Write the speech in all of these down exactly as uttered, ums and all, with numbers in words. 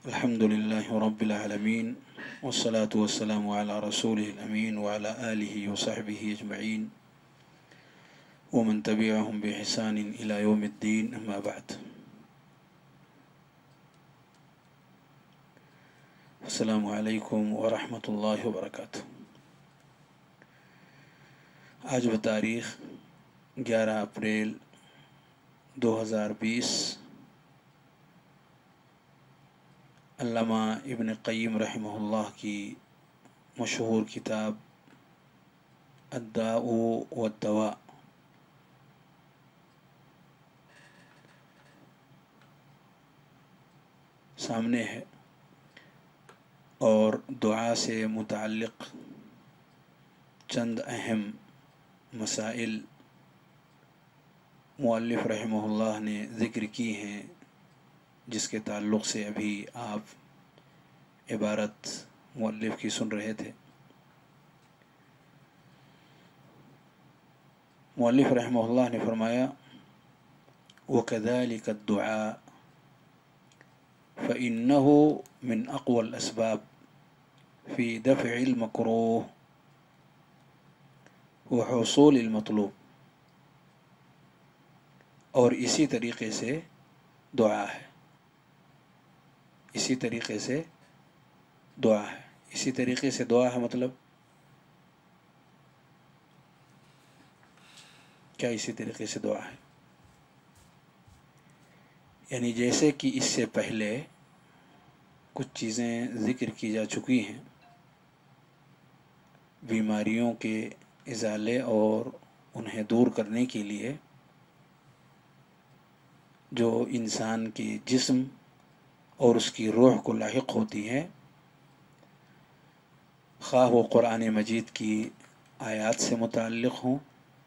الحمد لله رب العالمين والصلاة والسلام على رسوله الأمين وعلى آله وصحبه أجمعين ومن تبعهم بإحسان إلى يوم الدين أما بعد السلام عليكم ورحمة الله وبركاته۔ آج بتاریخ گیارہ اپریل دو ہزار بیس علامہ ابن قیم رحمہ اللہ کی مشہور کتاب الداء والدواء سامنے ہے، اور دعا سے متعلق چند اہم مسائل مؤلف رحمہ اللہ نے ذکر کی ہیں، جس کے تعلق سے ابھی آپ عبارت مؤلف کی سن رہے تھے۔ مؤلف رحمہ اللہ نے فرمایا وَكَذَلِكَ الدُّعَاء فَإِنَّهُ مِنْ أَقْوَى الْأَسْبَابِ فِي دَفْعِ الْمَكْرُوهِ وَحُصُولِ الْمَطْلُوبِ، اور اسی طریقے سے دعا ہے، اسی طریقے سے دعا ہے اسی طریقے سے دعا ہے مطلب کیا؟ اسی طریقے سے دعا ہے یعنی جیسے کہ اس سے پہلے کچھ چیزیں ذکر کی جا چکی ہیں، بیماریوں کے ازالے اور انہیں دور کرنے کے لیے جو انسان کے جسم اور اس کی روح کو لاحق ہوتی ہے، خواہ وہ قرآن مجید کی آیات سے متعلق ہوں،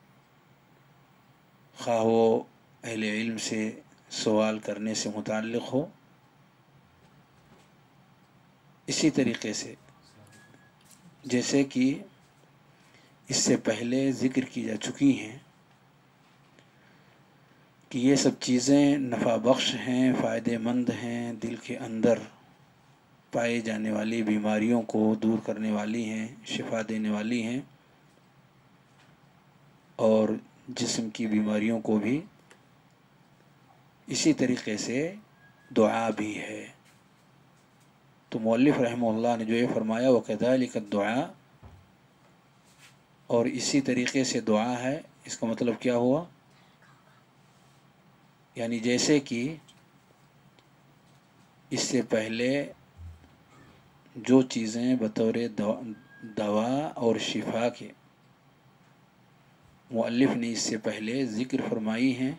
خواہ وہ اہل علم سے سوال کرنے سے متعلق ہو، اسی طریقے سے جیسے کہ اس سے پہلے ذکر کی جا چکی ہیں کہ یہ سب چیزیں نفع بخش ہیں، فائدہ مند ہیں، دل کے اندر پائے جانے والی بیماریوں کو دور کرنے والی ہیں، شفا دینے والی ہیں، اور جسم کی بیماریوں کو بھی اسی طریقے سے دعا بھی ہے۔ تو مؤلف رحمہ اللہ نے جو یہ فرمایا وَكَذَلِكَ الدُّعَاء، اور اسی طریقے سے دعا ہے، اس کا مطلب کیا ہوا؟ یعنی جیسے کہ اس سے پہلے جو چیزیں بطور دوا اور شفا کے مؤلف نے اس سے پہلے ذکر فرمائی ہیں،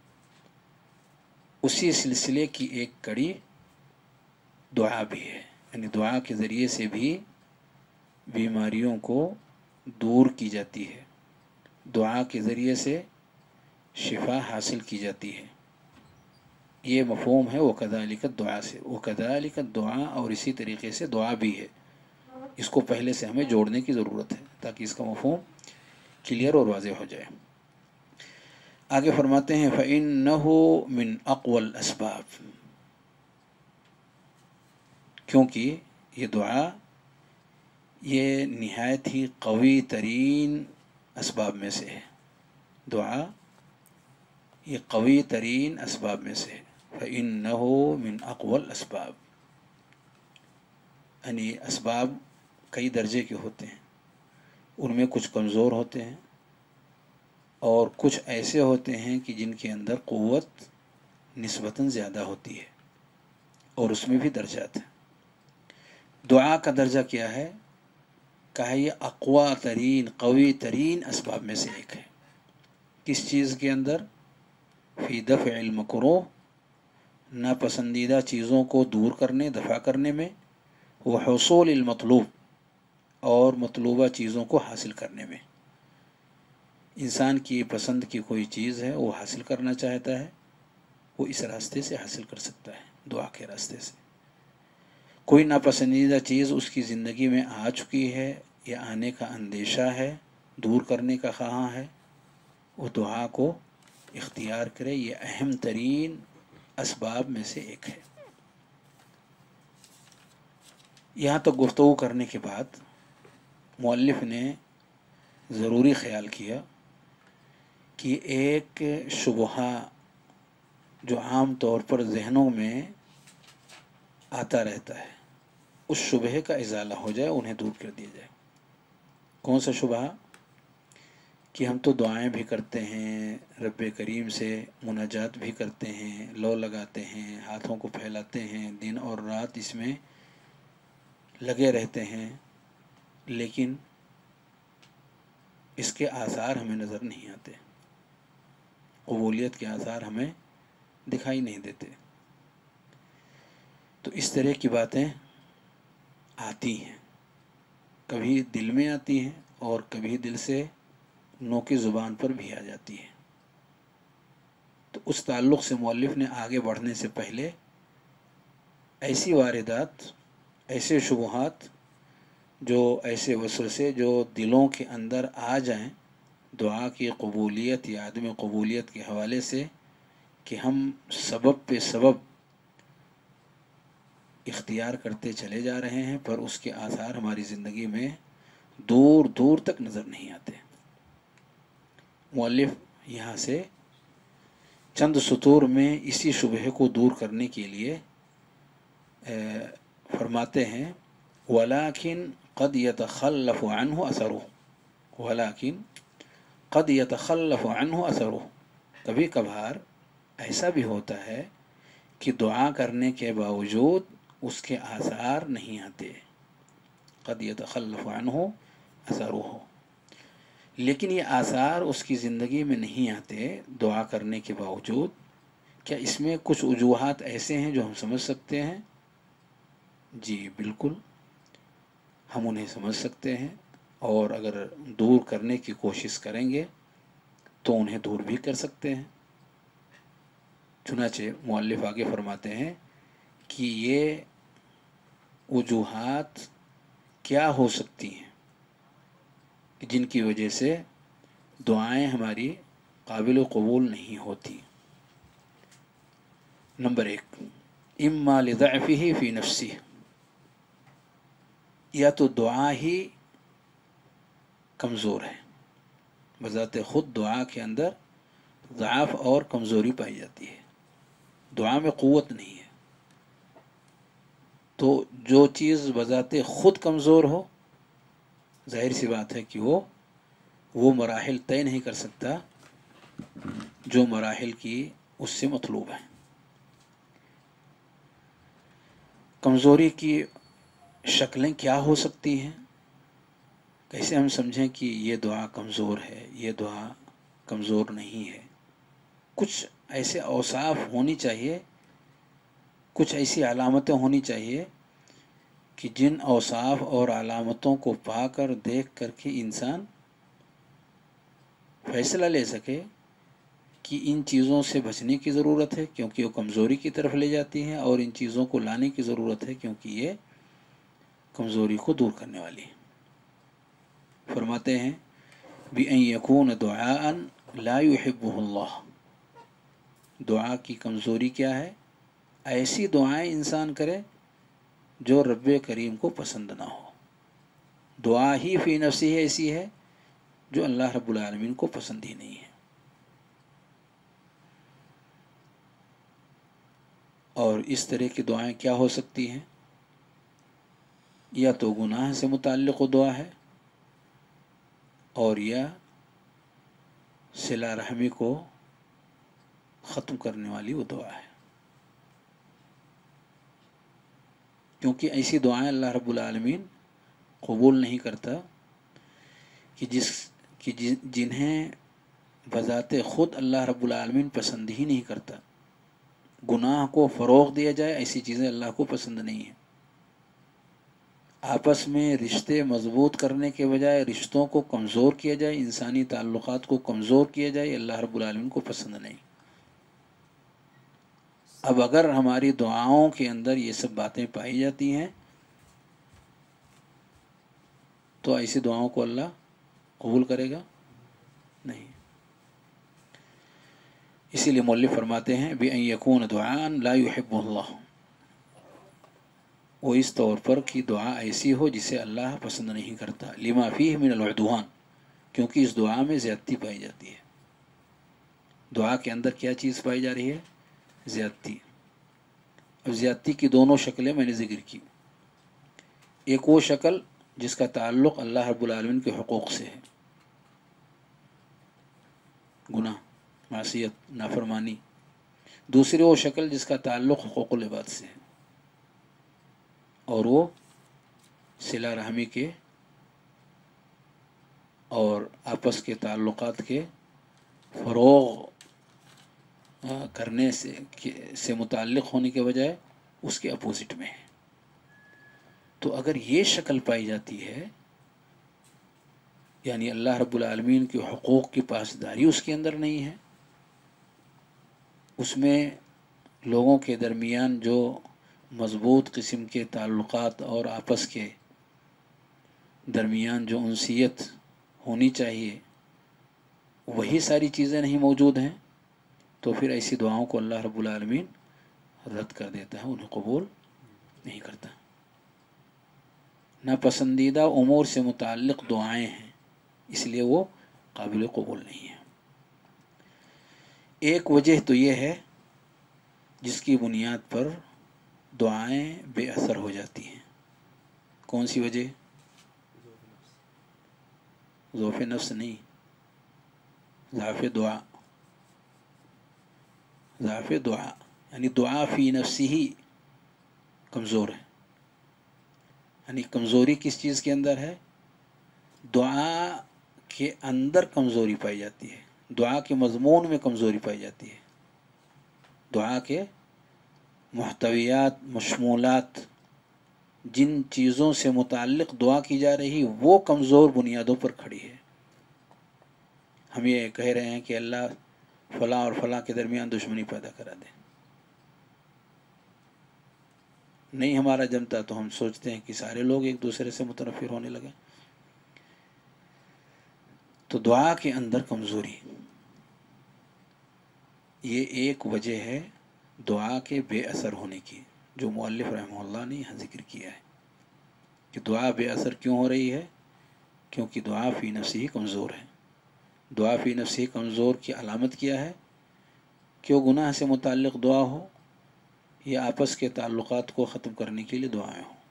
اسی سلسلے کی ایک کڑی دعا بھی ہے، یعنی دعا کے ذریعے سے بھی بیماریوں کو دور کی جاتی ہے، دعا کے ذریعے سے شفا حاصل کی جاتی ہے۔ یہ مفہوم ہے وَكَذَلِكَ الدُّعَاء سے، وَكَذَلِكَ الدُّعَاء، اور اسی طریقے سے دعا بھی ہے۔ اس کو پہلے سے ہمیں جوڑنے کی ضرورت ہے تاکہ اس کا مفہوم کلیئر اور واضح ہو جائے۔ آگے فرماتے ہیں فَإِنَّهُ مِنْ أَقْوَى الْأَسْبَابِ، کیونکہ یہ دعا یہ نہایت ہی قوی ترین اسباب میں سے ہے، دعا یہ قوی ترین اسباب میں سے ہے۔ فَإِنَّهُ مِنْ أَقْوَى الْأَسْبَابِ، یعنی اسباب کئی درجے کے ہوتے ہیں، ان میں کچھ کمزور ہوتے ہیں اور کچھ ایسے ہوتے ہیں کہ جن کے اندر قوت نسبتاً زیادہ ہوتی ہے، اور اس میں بھی درجات ہیں۔ دعا کا درجہ کیا ہے؟ کہا یہ اقوی ترین قوی ترین اسباب میں سے ایک ہے۔ کس چیز کے اندر؟ فی دفع المکروہ، ناپسندیدہ چیزوں کو دور کرنے، دفع کرنے میں، وحصول المطلوب، اور مطلوبہ چیزوں کو حاصل کرنے میں۔ انسان کی پسند کی کوئی چیز ہے، وہ حاصل کرنا چاہتا ہے، وہ اس راستے سے حاصل کر سکتا ہے، دعا کے راستے سے۔ کوئی ناپسندیدہ چیز اس کی زندگی میں آ چکی ہے یا آنے کا اندیشہ ہے، دور کرنے کا خواہاں ہے، وہ دعا کو اختیار کرے، یہ اہم ترین اسباب میں سے ایک ہے۔ یہاں تک گفتگو کرنے کے بعد مؤلف نے ضروری خیال کیا کہ ایک شبہہ جو عام طور پر ذہنوں میں آتا رہتا ہے اس شبہ کا ازالہ ہو جائے، انہیں دور کر دیا جائے۔ کون سا شبہہ؟ کہ ہم تو دعائیں بھی کرتے ہیں، رب کریم سے مناجات بھی کرتے ہیں، لو لگاتے ہیں، ہاتھوں کو پھیلاتے ہیں، دن اور رات اس میں لگے رہتے ہیں، لیکن اس کے آثار ہمیں نظر نہیں آتے، قبولیت کے آثار ہمیں دکھائی نہیں دیتے۔ تو اس طرح کی باتیں آتی ہیں، کبھی دل میں آتی ہیں اور کبھی دل سے نو کی زبان پر بھی آ جاتی ہے۔ تو اس تعلق سے مؤلف نے آگے بڑھنے سے پہلے ایسی واردات، ایسے شبہات، جو ایسے وسوسے جو دلوں کے اندر آ جائیں دعا کی قبولیت یا عدم قبولیت کے حوالے سے، کہ ہم سبب پہ سبب اختیار کرتے چلے جا رہے ہیں پر اس کے آثار ہماری زندگی میں دور دور تک نظر نہیں آتے۔ مؤلف یہاں سے چند سطور میں اسی شبہ کو دور کرنے کے لیے فرماتے ہیں وَلَكِنْ قَدْ يَتَخَلَّفُ عَنْهُ أَثَرُهُ وَلَكِنْ قَدْ يَتَخَلَّفُ عَنْهُ أَثَرُهُ کبھی کبھار ایسا بھی ہوتا ہے کہ دعا کرنے کے باوجود اس کے آثار نہیں آتے۔ قَدْ يَتَخَلَّفُ عَنْهُ أَثَرُهُ لیکن یہ آثار اس کی زندگی میں نہیں آتے دعا کرنے کے باوجود۔ کیا اس میں کچھ وجوہات ایسے ہیں جو ہم سمجھ سکتے ہیں؟ جی بالکل، ہم انہیں سمجھ سکتے ہیں، اور اگر دور کرنے کی کوشش کریں گے تو انہیں دور بھی کر سکتے ہیں۔ چنانچہ مؤلف آگے فرماتے ہیں کہ یہ وجوہات کیا ہو سکتی ہیں جن کی وجہ سے دعائیں ہماری قابل قبول نہیں ہوتی۔ نمبر ایک، اما لضعفہ فی نفسہ، یا تو دعا ہی کمزور ہے، بذات خود دعا کے اندر ضعف اور کمزوری پائی جاتی ہے، دعا میں قوت نہیں ہے۔ تو جو چیز بذات خود کمزور ہو، ظاہر سی بات ہے کہ وہ وہ مراحل طے نہیں کر سکتا جو مراحل کی اس سے مطلوب ہیں۔ کمزوری کی شکلیں کیا ہو سکتی ہیں؟ کیسے ہم سمجھیں کہ یہ دعا کمزور ہے، یہ دعا کمزور نہیں ہے؟ کچھ ایسے اوصاف ہونی چاہیے، کچھ ایسی علامتیں ہونی چاہیے کہ جن اوصاف اور علامتوں کو پا کر دیکھ کر کے انسان فیصلہ لے سکے کہ ان چیزوں سے بچنے کی ضرورت ہے کیونکہ وہ کمزوری کی طرف لے جاتی ہیں، اور ان چیزوں کو لانے کی ضرورت ہے کیونکہ یہ کمزوری کو دور کرنے والی ہے۔ فرماتے ہیں بِأَن يَكُونَ دُعَاءً لَا يُحِبُّهُ اللَّهُ، دعا کی کمزوری کیا ہے؟ ایسی دعائیں انسان کرے جو رب کریم کو پسند نہ ہو۔ دعا ہی فی نفسی ایسی ہے جو اللہ رب العالمین کو پسند ہی نہیں ہے۔ اور اس طرح کی دعائیں کیا ہو سکتی ہیں؟ یا تو گناہ سے متعلق دعا ہے، اور یا صلہ رحمی کو ختم کرنے والی وہ دعا ہے، کیونکہ ایسی دعائیں اللہ رب العالمین قبول نہیں کرتا کہ جس کہ جنہیں بذات خود اللہ رب العالمین پسند ہی نہیں کرتا۔ گناہ کو فروغ دیا جائے، ایسی چیزیں اللہ کو پسند نہیں ہیں۔ آپس میں رشتے مضبوط کرنے کے بجائے رشتوں کو کمزور کیا جائے، انسانی تعلقات کو کمزور کیا جائے، اللہ رب العالمین کو پسند نہیں۔ اب اگر ہماری دعاؤں کے اندر یہ سب باتیں پائی جاتی ہیں تو ایسی دعاؤں کو اللہ قبول کرے گا نہیں۔ اسی لیے مؤلف فرماتے ہیں بِأَن يَكُونَ دُعَاءً لَا يُحِبُّهُ اللَّهُ، وہ اس طور پر کہ دعا ایسی ہو جسے اللہ پسند نہیں کرتا، لما فیہ من العدوان، کیونکہ اس دعا میں زیادتی پائی جاتی ہے۔ دعا کے اندر کیا چیز پائی جا رہی ہے؟ زیادتی۔ اب زیادتی کی دونوں شکلیں میں نے ذکر کی، ایک وہ شکل جس کا تعلق اللہ رب العالمین کے حقوق سے ہے، گناہ، معصیت، نافرمانی۔ دوسری وہ شکل جس کا تعلق حقوق العباد سے ہے، اور وہ صلہ رحمی کے اور آپس کے تعلقات کے فروغ کرنے سے سے متعلق ہونے کے بجائے اس کے اپوزٹ میں ہے۔ تو اگر یہ شکل پائی جاتی ہے، یعنی اللہ رب العالمین کے حقوق کی پاسداری اس کے اندر نہیں ہے، اس میں لوگوں کے درمیان جو مضبوط قسم کے تعلقات اور آپس کے درمیان جو انسیت ہونی چاہیے وہی ساری چیزیں نہیں موجود ہیں، تو پھر ایسی دعاؤں کو اللہ رب العالمین رد کر دیتا ہے، انہیں قبول نہیں کرتا۔ ناپسندیدہ امور سے متعلق دعائیں ہیں، اس لیے وہ قابل قبول نہیں ہیں۔ ایک وجہ تو یہ ہے جس کی بنیاد پر دعائیں بے اثر ہو جاتی ہیں۔ کون سی وجہ؟ ضعف نفس نہیں، ضعف دعا۔ ضعف دعا یعنی دعا فی نفسی ہی کمزور ہے۔ یعنی کمزوری کس چیز کے اندر ہے؟ دعا کے اندر کمزوری پائی جاتی ہے، دعا کے مضمون میں کمزوری پائی جاتی ہے، دعا کے محتویات، مشمولات، جن چیزوں سے متعلق دعا کی جا رہی وہ کمزور بنیادوں پر کھڑی ہے۔ ہم یہ کہہ رہے ہیں کہ اللہ فلاں اور فلاں کے درمیان دشمنی پیدا کرا دے، نہیں ہمارا جمتا تو ہم سوچتے ہیں کہ سارے لوگ ایک دوسرے سے متنفر ہونے لگے۔ تو دعا کے اندر کمزوری یہ ایک وجہ ہے دعا کے بے اثر ہونے کی، جو مؤلف رحمہ اللہ نے یہاں ذکر کیا ہے کہ دعا بے اثر کیوں ہو رہی ہے؟ کیونکہ دعا فی نفسی ہی کمزور ہے۔ دعا فی نفسی کمزور کی علامت کیا ہے؟ کہ وہ گناہ سے متعلق دعا ہو یا آپس کے تعلقات کو ختم کرنے کے لیے دعائیں ہوں۔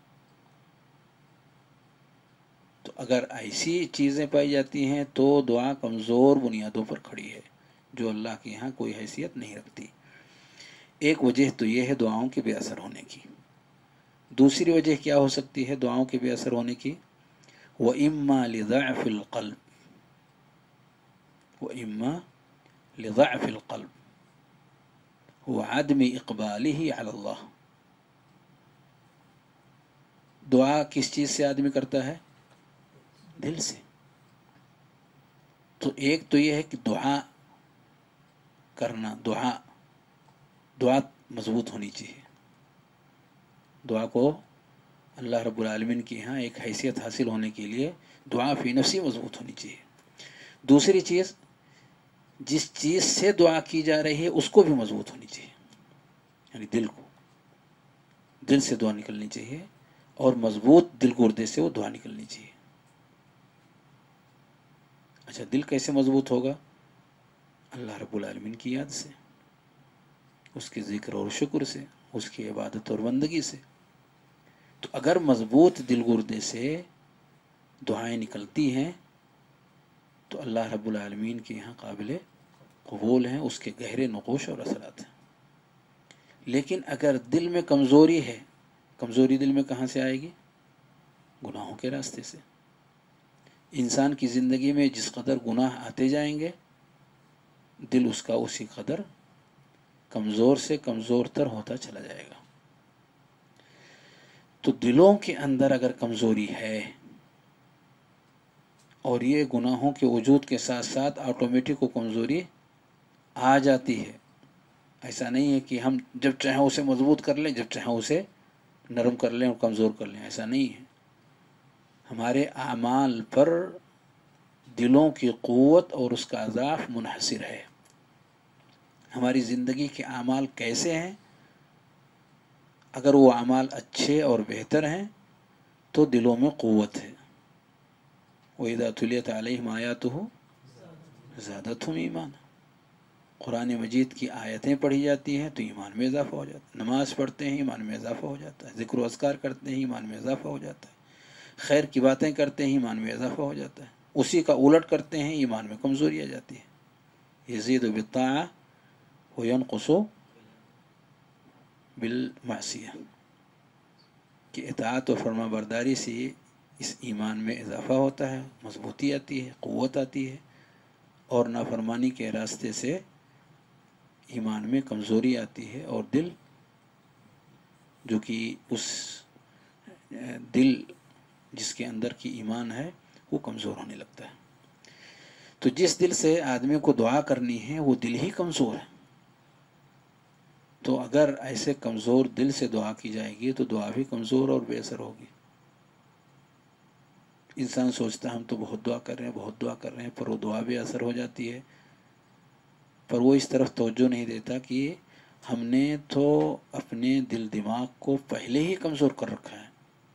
تو اگر ایسی چیزیں پائی جاتی ہیں تو دعا کمزور بنیادوں پر کھڑی ہے، جو اللہ کے یہاں کوئی حیثیت نہیں رکھتی۔ ایک وجہ تو یہ ہے دعاؤں کے بے اثر ہونے کی۔ دوسری وجہ کیا ہو سکتی ہے دعاؤں کے بے اثر ہونے کی؟ وَإِمَّا لِضَعْفِ الْقَلْبِ وَإِمَّا لِضَعْفِ الْقَلْبِ وَعَدْمِ إِقْبَالِهِ عَلَى اللَّهِ۔ دعا کس چیز سے آدمی کرتا ہے؟ دل سے۔ تو ایک تو یہ ہے کہ دعا کرنا، دعا دعا مضبوط ہونی چاہیے، دعا کو اللہ رب العالمین کی یہاں ایک حیثیت حاصل ہونے کے لیے دعا فی نفسی مضبوط ہونی چاہیے۔ دوسری چیز، جس چیز سے دعا کی جا رہی ہے اس کو بھی مضبوط ہونی چاہیے، یعنی دل کو، دل سے دعا نکلنی چاہیے اور مضبوط دل گردے سے وہ دعا نکلنی چاہیے۔ اچھا، دل کیسے مضبوط ہوگا؟ اللہ رب العالمین کی یاد سے، اس کے ذکر اور شکر سے، اس کی عبادت اور بندگی سے۔ تو اگر مضبوط دل گردے سے دعائیں نکلتی ہیں تو اللہ رب العالمین کے یہاں قابل قبول ہیں، اس کے گہرے نقوش اور اثرات ہیں۔ لیکن اگر دل میں کمزوری ہے، کمزوری دل میں کہاں سے آئے گی؟ گناہوں کے راستے سے۔ انسان کی زندگی میں جس قدر گناہ آتے جائیں گے دل اس کا اسی قدر کمزور سے کمزور تر ہوتا چلا جائے گا۔ تو دلوں کے اندر اگر کمزوری ہے اور یہ گناہوں کے وجود کے ساتھ ساتھ آٹومیٹک وہ کمزوری آ جاتی ہے، ایسا نہیں ہے کہ ہم جب چاہیں اسے مضبوط کر لیں، جب چاہیں اسے نرم کر لیں اور کمزور کر لیں، ایسا نہیں ہے۔ ہمارے اعمال پر دلوں کی قوت اور اس کا ضعف منحصر ہے۔ ہماری زندگی کے اعمال کیسے ہیں اگر وہ اعمال اچھے اور بہتر ہیں تو دلوں میں قوت ہے. وَإِذَا تُلِيَتْ عَلَيْهِمْ آيَاتُهُ زَادَتْهُمْ ایمانا. قرآن مجید کی آیتیں پڑھی جاتی ہیں تو ایمان میں اضافہ ہو جاتا ہے. نماز پڑھتے ہیں ایمان میں اضافہ ہو جاتا ہے. ذکر و اذکار کرتے ہیں ایمان میں اضافہ ہو جاتا ہے. خیر کی باتیں کرتے ہیں ایمان میں اضافہ ہو جاتا ہے. اسی کا الٹ کرتے ہیں ایمان میں کمزوری آ جاتی ہے. یزید بالطاعہ وینقص بالمعصیہ، کہ اطاعت و فرما برداری سے اس ایمان میں اضافہ ہوتا ہے، مضبوطی آتی ہے، قوت آتی ہے، اور نافرمانی کے راستے سے ایمان میں کمزوری آتی ہے، اور دل جو کہ اس دل جس کے اندر کی ایمان ہے وہ کمزور ہونے لگتا ہے. تو جس دل سے آدمی کو دعا کرنی ہے وہ دل ہی کمزور ہے. تو اگر ایسے کمزور دل سے دعا کی جائے گی تو دعا بھی کمزور اور بے اثر ہوگی. انسان سوچتا ہے ہم تو بہت دعا کر رہے ہیں بہت دعا کر رہے ہیں، پر وہ دعا بھی اثر ہو جاتی ہے، پر وہ اس طرف توجہ نہیں دیتا کہ ہم نے تو اپنے دل دماغ کو پہلے ہی کمزور کر رکھا ہے،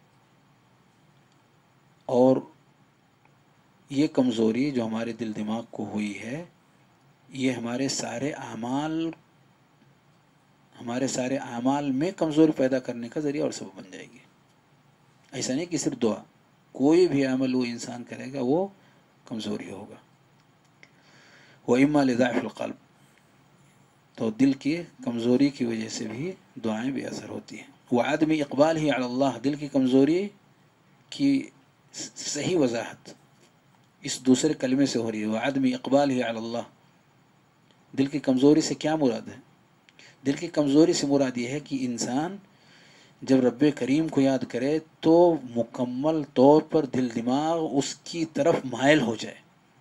اور یہ کمزوری جو ہمارے دل دماغ کو ہوئی ہے یہ ہمارے سارے اعمال ہمارے سارے اعمال میں کمزوری پیدا کرنے کا ذریعہ اور سبب بن جائے گی. ایسا نہیں کہ صرف دعا، کوئی بھی عمل وہ انسان کرے گا وہ کمزوری ہوگا. وَإِمَّا لِضَعْفِ الْقَلْبِ، تو دل کی کمزوری کی وجہ سے بھی دعائیں بے اثر ہوتی ہیں. وَعَدْمِ اقبال ہی علی اللہ، دل کی کمزوری کی صحیح وضاحت اس دوسرے کلمے سے ہو رہی ہے. وَعَدْمِ اقبال ہی علی اللہ، دل کی کمزوری سے کیا مراد ہے؟ دل کی کمزوری سے مراد یہ ہے کہ انسان جب رب کریم کو یاد کرے تو مکمل طور پر دل دماغ اس کی طرف مائل ہو جائے،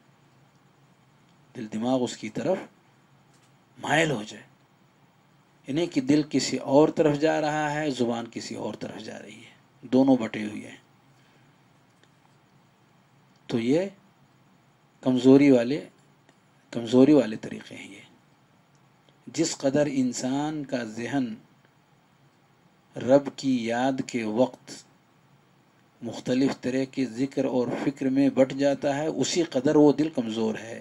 دل دماغ اس کی طرف مائل ہو جائے، یعنی کہ دل کسی اور طرف جا رہا ہے، زبان کسی اور طرف جا رہی ہے، دونوں بٹے ہوئے ہیں. تو یہ کمزوری والے کمزوری والے طریقے ہیں. یہ جس قدر انسان کا ذہن رب کی یاد کے وقت مختلف طرح کے ذکر اور فکر میں بٹ جاتا ہے اسی قدر وہ دل کمزور ہے.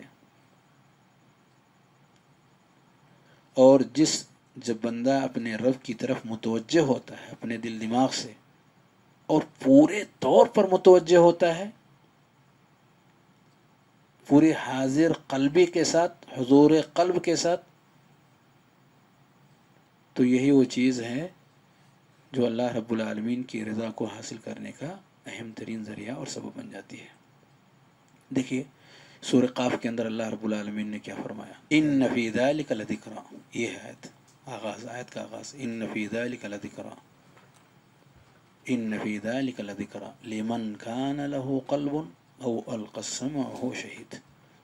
اور جس جب بندہ اپنے رب کی طرف متوجہ ہوتا ہے اپنے دل دماغ سے اور پورے طور پر متوجہ ہوتا ہے، پورے حاضر قلبی کے ساتھ، حضور قلب کے ساتھ، تو یہی وہ چیز ہے جو اللہ رب العالمین کی رضا کو حاصل کرنے کا اہم ترین ذریعہ اور سبب بن جاتی ہے. دیکھیے سورہ قاف کے اندر اللہ رب العالمین نے کیا فرمایا؟ ان فی ذلک لذکری، یہ ہے آیت آغاز، آیت کا آغاز، ان فی ذلک لذکری، ان فی ذلک لذکری لمن کان له قلب او القى السمع وهو شہید.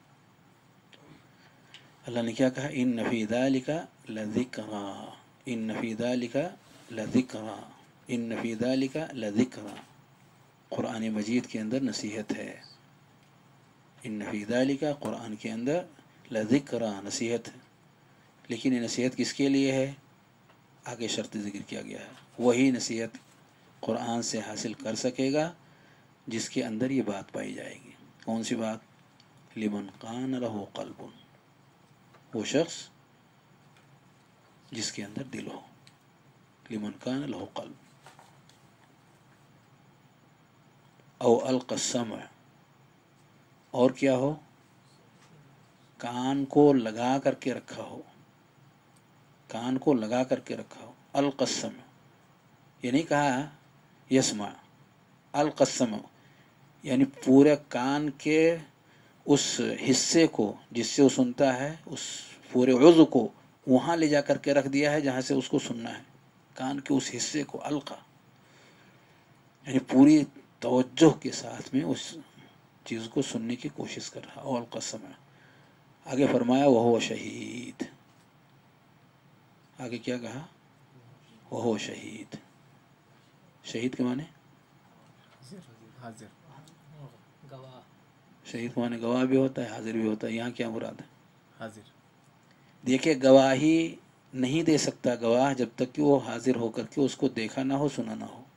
اللہ نے کیا کہا؟ ان فی ذلک لذکری، ان فی ذلک لذکری، ان فی ذلک لذکری. قرآن مجید کے اندر نصیحت ہے. ان فی ذلک، قرآن کے اندر لذکری، نصیحت ہے. لیکن یہ نصیحت کس کے لیے ہے؟ آگے شرط ذکر کیا گیا ہے. وہی نصیحت قرآن سے حاصل کر سکے گا جس کے اندر یہ بات پائی جائے گی. کون سی بات؟ لمن کان لہ قلب، وہ شخص جس کے اندر دل ہو. لمن کان لہ قلب او القى السمع، اور کیا ہو؟ کان کو لگا کر کے رکھا ہو، کان کو لگا کر کے رکھا ہو. القى السمع، یہ نہیں کہا یسمع، القى السمع یعنی پورے کان کے اس حصے کو جس سے وہ سنتا ہے، اس پورے عضو کو وہاں لے جا کر کے رکھ دیا ہے جہاں سے اس کو سننا ہے. کان کے اس حصے کو القا، یعنی پوری توجہ کے ساتھ میں اس چیز کو سننے کی کوشش کر رہا. اور القى السمع، آگے فرمایا وہو شہید، آگے کیا کہا؟ وہو شہید. شہید کے معنی حاضر، گواہ. شہید کے معنی گواہ بھی ہوتا ہے، حاضر بھی ہوتا ہے. یہاں کیا مراد ہے؟ حاضر. دیکھیں گواہی نہیں دے سکتا گواہ جب تک کہ وہ حاضر ہو کر کے اس کو دیکھا نہ ہو، سنا نہ ہو۔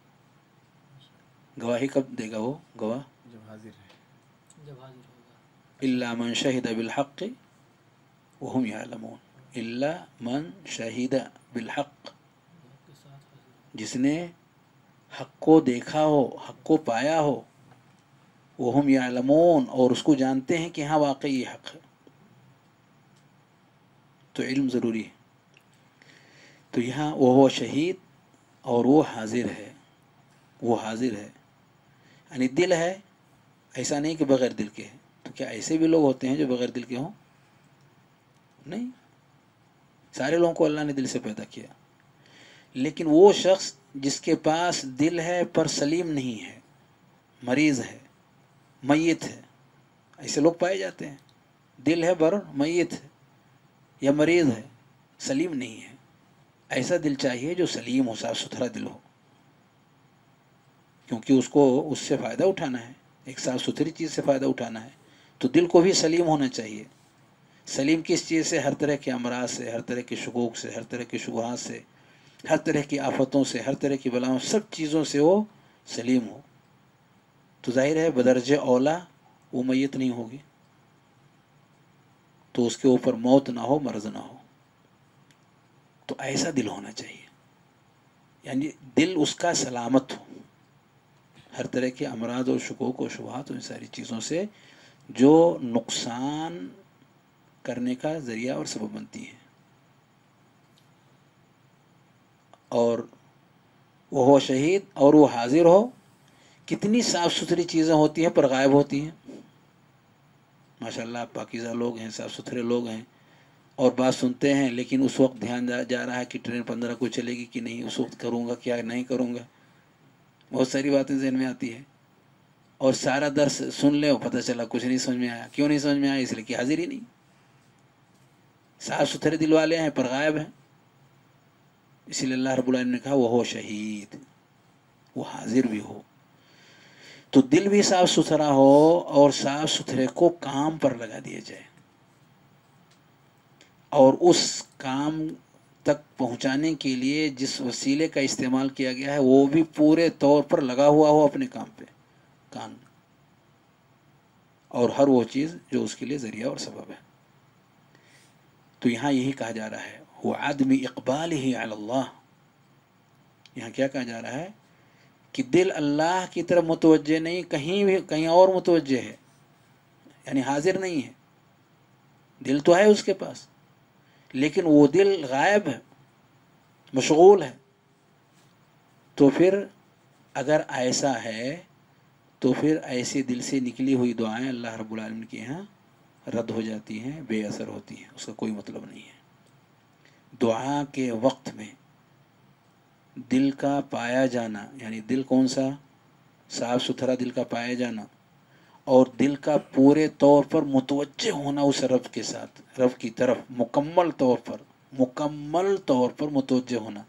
گواہی کب دے گا وہ گواہ؟ جب حاضر ہے، جب حاضر ہوگا۔ الا من شہد بالحق وهم یعلمون، الا من شہد بالحق، آپ کے ساتھ حاضر ہوگا۔ جس نے حق کو دیکھا ہو، حق کو پایا ہو، وهم یعلمون، اور اس کو جانتے ہیں کہ ہاں واقعی یہ حق ہے۔ تو علم ضروری ہے۔ تو یہاں وہ شہید اور وہ حاضر ہے، وہ حاضر ہے یعنی دل ہے، ایسا نہیں کہ بغیر دل کے ہے۔ تو کیا ایسے بھی لوگ ہوتے ہیں جو بغیر دل کے ہوں؟ نہیں، سارے لوگوں کو اللہ نے دل سے پیدا کیا، لیکن وہ شخص جس کے پاس دل ہے پر سلیم نہیں ہے، مریض ہے، میت ہے، ایسے لوگ پائے جاتے ہیں۔ دل ہے پر میت ہے یا مریض ہے، سلیم نہیں ہے۔ ایسا دل چاہیے جو سلیم ہو، صاف ستھرا دل ہو، کیونکہ اس کو اس سے فائدہ اٹھانا ہے، ایک صاف ستھری چیز سے فائدہ اٹھانا ہے، تو دل کو بھی سلیم ہونا چاہیے۔ سلیم کس چیز سے؟ ہر طرح کے امراض سے، ہر طرح کے شکوک سے، ہر طرح کے شبہات سے، ہر طرح کی آفتوں سے، ہر طرح کی بلاؤں، سب چیزوں سے وہ سلیم ہو۔ تو ظاہر ہے بدرجہ اولا وہ میت نہیں ہوگی، تو اس کے اوپر موت نہ ہو، مرض نہ ہو۔ تو ایسا دل ہونا چاہیے، یعنی دل اس کا سلامت ہو ہر طرح کے امراض اور شکوک و شبہات، ان ساری چیزوں سے جو نقصان کرنے کا ذریعہ اور سبب بنتی ہیں۔ اور وہ ہو شہید اور وہ حاضر ہو، کتنی صاف ستھری چیزیں ہوتی ہیں پر غائب ہوتی ہیں۔ ماشاءاللہ آپ پاکیزہ لوگ ہیں، صاف ستھرے لوگ ہیں، اور بات سنتے ہیں، لیکن اس وقت دھیان جا رہا ہے کہ ٹرین پندرہ کو چلے گی کہ نہیں، اس وقت کروں گا کیا نہیں کروں گا، بہت ساری باتیں ذہن میں آتی ہے۔ اور سارا درس سن لے، پتہ چلا کچھ نہیں سمجھ میں آیا۔ کیوں نہیں سمجھ میں آیا؟ اس لیے کہ حاضر ہی نہیں۔ صاف ستھرے دل والے ہیں پر غائب ہیں، اسی لیے اللہ رب العالمین نے کہا وہ ہو شہید، وہ حاضر بھی ہو۔ تو دل بھی صاف ستھرا ہو اور صاف ستھرے کو کام پر لگا دیا جائے، اور اس کام تک پہنچانے کے لیے جس وسیلے کا استعمال کیا گیا ہے وہ بھی پورے طور پر لگا ہوا ہو اپنے کام پہ، کام، اور ہر وہ چیز جو اس کے لیے ذریعہ اور سبب ہے۔ تو یہاں یہی کہا جا رہا ہے وہ عدم اقبال ہی علی اللہ، یہاں کیا کہا جا رہا ہے کہ دل اللہ کی طرف متوجہ نہیں، کہیں بھی کہیں اور متوجہ ہے، یعنی حاضر نہیں ہے۔ دل تو ہے اس کے پاس، لیکن وہ دل غائب ہے، مشغول ہے۔ تو پھر اگر ایسا ہے تو پھر ایسے دل سے نکلی ہوئی دعائیں اللہ رب العالمین کے یہاں رد ہو جاتی ہیں، بے اثر ہوتی ہیں، اس کا کوئی مطلب نہیں ہے۔ دعا کے وقت میں دل کا پایا جانا، یعنی دل کون سا؟ صاف ستھرا دل کا پایا جانا، اور دل کا پورے طور پر متوجہ ہونا اس رب کے ساتھ، رب کی طرف مکمل طور پر، مکمل طور پر متوجہ ہونا۔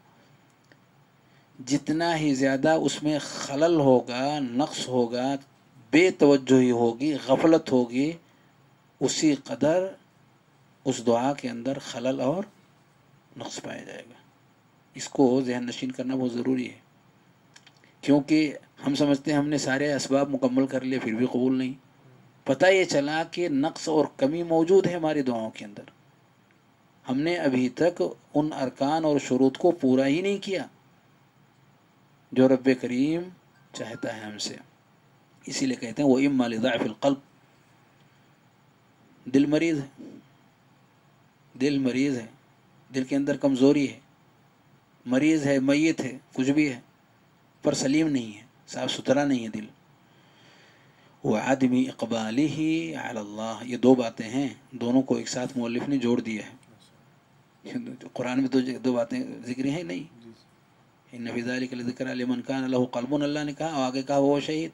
جتنا ہی زیادہ اس میں خلل ہوگا، نقص ہوگا، بے توجہی ہوگی، غفلت ہوگی، اسی قدر اس دعا کے اندر خلل اور نقص پایا جائے گا۔ اس کو ذہن نشین کرنا بہت ضروری ہے، کیونکہ ہم سمجھتے ہیں ہم نے سارے اسباب مکمل کر لیے پھر بھی قبول نہیں۔ پتہ یہ چلا کہ نقص اور کمی موجود ہے ہماری دعاؤں کے اندر، ہم نے ابھی تک ان ارکان اور شروط کو پورا ہی نہیں کیا جو رب کریم چاہتا ہے ہم سے۔ اسی لیے کہتے ہیں وہ اما لضعف القلب، دل مریض ہے، دل مریض ہے، دل کے اندر کمزوری ہے، مریض ہے، میت ہے، کچھ بھی ہے، پر سلیم نہیں ہے، صاف ستھرا نہیں ہے دل۔ وعدم اقبالہ علی اللہ، یہ دو باتیں ہیں، دونوں کو ایک ساتھ مؤلف نے جوڑ دیا ہے۔ قرآن میں تو دو باتیں ذکر ہیں نہیں، ان فی ذلک لذکری لمن کان لہ قلب، اللہ نے کہا، اور آگے کہا وہ شہید۔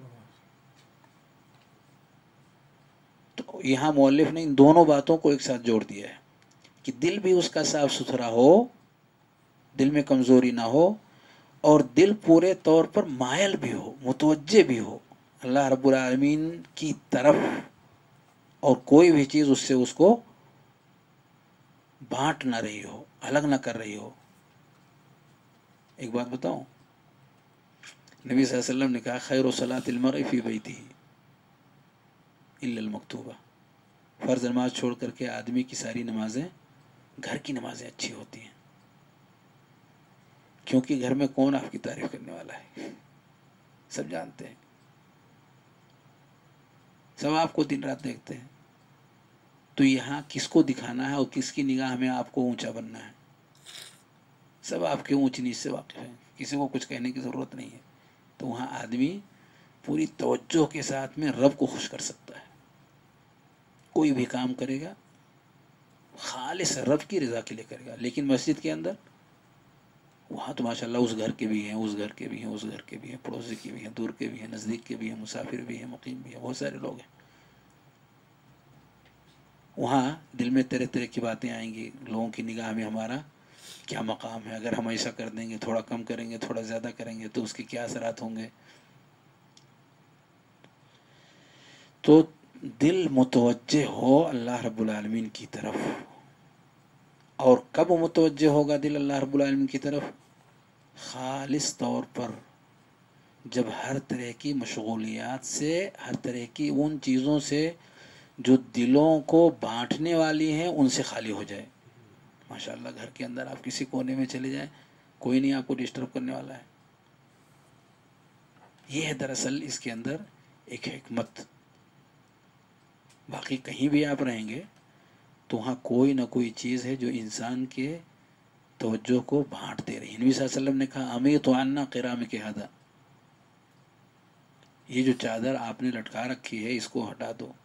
تو یہاں مؤلف نے ان دونوں باتوں کو ایک ساتھ جوڑ دیا ہے کہ دل بھی اس کا صاف ستھرا ہو، دل میں کمزوری نہ ہو، اور دل پورے طور پر مائل بھی ہو، متوجہ بھی ہو اللہ رب العالمین کی طرف، اور کوئی بھی چیز اس سے اس کو بانٹ نہ رہی ہو، الگ نہ کر رہی ہو. ایک بات بتاؤں، نبی صلی اللہ علیہ وسلم نے کہا خیر صلاۃ المرء فی بیتہ الا المکتوبہ. فرض نماز چھوڑ کر کے آدمی کی ساری نمازیں گھر کی نمازیں اچھی ہوتی ہیں، کیونکہ گھر میں کون آپ کی تعریف کرنے والا ہے؟ سب جانتے ہیں، سب آپ کو دن رات دیکھتے ہیں. تو یہاں کس کو دکھانا ہے اور کس کی نگاہ میں آپ کو اونچا بننا ہے؟ سب آپ کے اونچ نیچ سے واقف ہیں، کسی کو کچھ کہنے کی ضرورت نہیں ہے. تو وہاں آدمی پوری توجہ کے ساتھ میں رب کو خوش کر سکتا ہے. کوئی بھی کام کرے گا خالص رب کی رضا کے لیے کرے گا. لیکن مسجد کے اندر وہاں تو ماشاءاللہ اس گھر کے بھی ہیں، اس گھر کے بھی ہیں، اس گھر کے بھی ہیں، پڑوسی کے بھی ہیں، دور کے بھی ہیں، نزدیک کے بھی ہیں، مسافر بھی ہیں، مقیم بھی ہیں، بہت سارے لوگ ہیں. وہاں دل میں طرح طرح کی باتیں آئیں گی. لوگوں کی نگاہ میں ہمارا کیا مقام ہے؟ اگر ہم ایسا کر دیں گے، تھوڑا کم کریں گے، تھوڑا زیادہ کریں گے تو اس کے کیا اثرات ہوں گے؟ تو دل متوجہ ہو اللہ رب العالمین کی طرف. اور کب متوجہ ہوگا دل اللہ رب العالمین کی طرف؟ خالص طور پر جب ہر طرح کی مشغولیات سے، ہر طرح کی ان چیزوں سے جو دلوں کو بانٹنے والی ہیں ان سے خالی ہو جائے. ماشاءاللہ گھر کے اندر آپ کسی کونے میں چلے جائیں، کوئی نہیں آپ کو ڈسٹرب کرنے والا ہے. یہ ہے دراصل اس کے اندر ایک حکمت. باقی کہیں بھی آپ رہیں گے تو وہاں کوئی نہ کوئی چیز ہے جو انسان کے توجہ کو بانٹتے رہی. نبی صلی اللہ علیہ وسلم نے کہا امیت عنا قرامک ھذا، یہ جو چادر آپ نے لٹکا رکھی ہے اس کو ہٹا دو.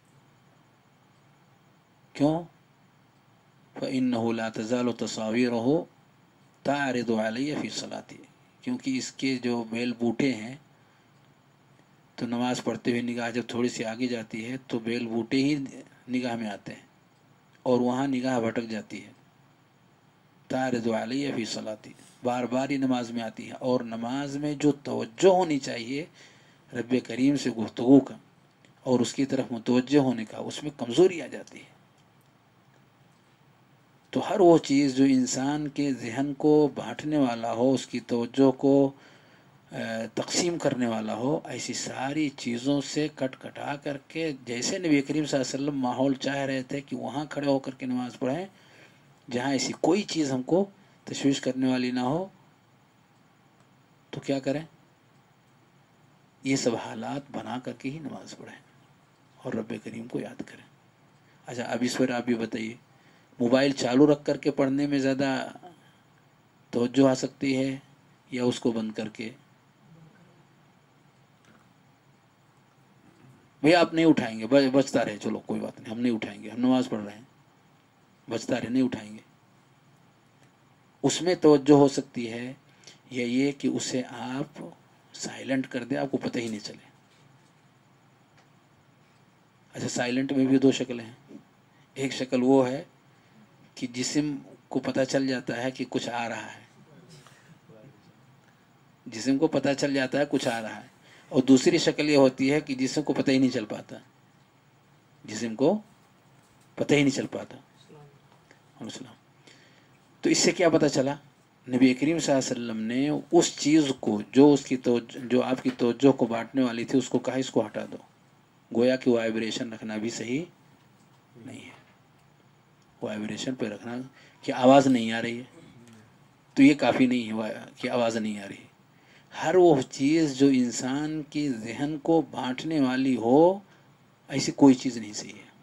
کیوں؟ فإنه لا تزال تصاویرہ تعرض علی فی صلاتی، کیونکہ اس کے جو بیل بوٹے ہیں تو نماز پڑھتے ہوئے نگاہ جب تھوڑی سی آگے جاتی ہے تو بیل بوٹے ہی نگاہ میں آتے ہیں اور وہاں نگاہ بھٹک جاتی ہے. تعرض علی فی صلاتی، بار بار ہی نماز میں آتی ہے. اور نماز میں جو توجہ ہونی چاہیے رب کریم سے گفتگو کا اور اس کی طرف متوجہ ہونے کا، اس میں کمزوری آ جاتی ہے. تو ہر وہ چیز جو انسان کے ذہن کو بانٹنے والا ہو، اس کی توجہ کو تقسیم کرنے والا ہو، ایسی ساری چیزوں سے کٹ کٹا کر کے، جیسے نبی کریم صلی اللہ علیہ وسلم ماحول چاہ رہے تھے کہ وہاں کھڑے ہو کر کے نماز پڑھیں جہاں ایسی کوئی چیز ہم کو تشویش کرنے والی نہ ہو، تو کیا کریں؟ یہ سب حالات بنا کر کے ہی نماز پڑھیں اور رب کریم کو یاد کریں. اچھا اب اس پر آپ بھی بتائیے، موبائل چالو رکھ کر کے پڑھنے میں زیادہ توجہ آ سکتی ہے یا اس کو بند کر کے؟ بھئی آپ نہیں اٹھائیں گے، بچتا رہے، چلو کوئی بات نہیں، ہم نہیں اٹھائیں گے، ہم نماز پڑھ رہے ہیں، بچتا رہے، نہیں اٹھائیں گے. اس میں توجہ ہو سکتی ہے یا یہ کہ اسے آپ سائلنٹ کر دیں، آپ کو پتہ ہی نہیں چلے. اچھا سائلنٹ میں بھی دو شکلیں ہیں. ایک شکل وہ ہے کہ جسم کو پتہ چل جاتا ہے کہ کچھ آ رہا ہے، جسم کو پتہ چل جاتا ہے کچھ آ رہا ہے. اور دوسری شکل یہ ہوتی ہے کہ جسم کو پتہ ہی نہیں چل پاتا، جسم کو پتہ ہی نہیں چل پاتا. السلام. تو اس سے کیا پتہ چلا؟ نبی کریم صلی اللہ علیہ وسلم نے اس چیز کو جو اس کی توجہ جو آپ کی توجہ کو بانٹنے والی تھی اس کو کہا اس کو ہٹا دو. گویا کہ وائبریشن رکھنا بھی صحیح نہیں ہے. وائبریشن پہ رکھنا کہ آواز نہیں آ رہی ہے تو یہ کافی نہیں ہے کہ آواز نہیں آ رہی ہے. ہر وہ چیز جو انسان کی ذہن کو بانٹنے والی ہو ایسی کوئی چیز نہیں صحیح ہے.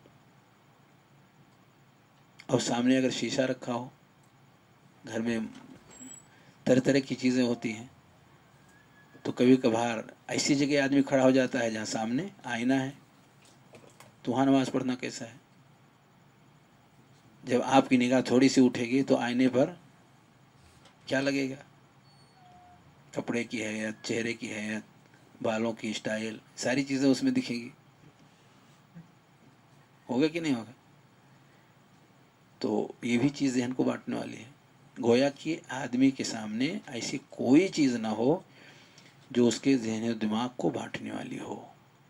اور سامنے اگر شیشہ رکھا ہو، گھر میں طرح طرح کی چیزیں ہوتی ہیں تو کبھی کبھار ایسی جگہ آدمی کھڑا ہو جاتا ہے جہاں سامنے آئینہ ہے تو وہاں نماز پڑھنا کیسا ہے؟ جب آپ کی نگاہ تھوڑی سی اٹھے گی تو آئینے پر کیا لگے گا؟ کپڑے کی حیت، چہرے کی حیت، بالوں کی اسٹائل، ساری چیزیں اس میں دکھیں گی. ہوگا کہ نہیں ہوگا؟ تو یہ بھی چیز ذہن کو بانٹنے والی ہے. گویا کہ آدمی کے سامنے ایسی کوئی چیز نہ ہو جو اس کے ذہن و دماغ کو بانٹنے والی ہو.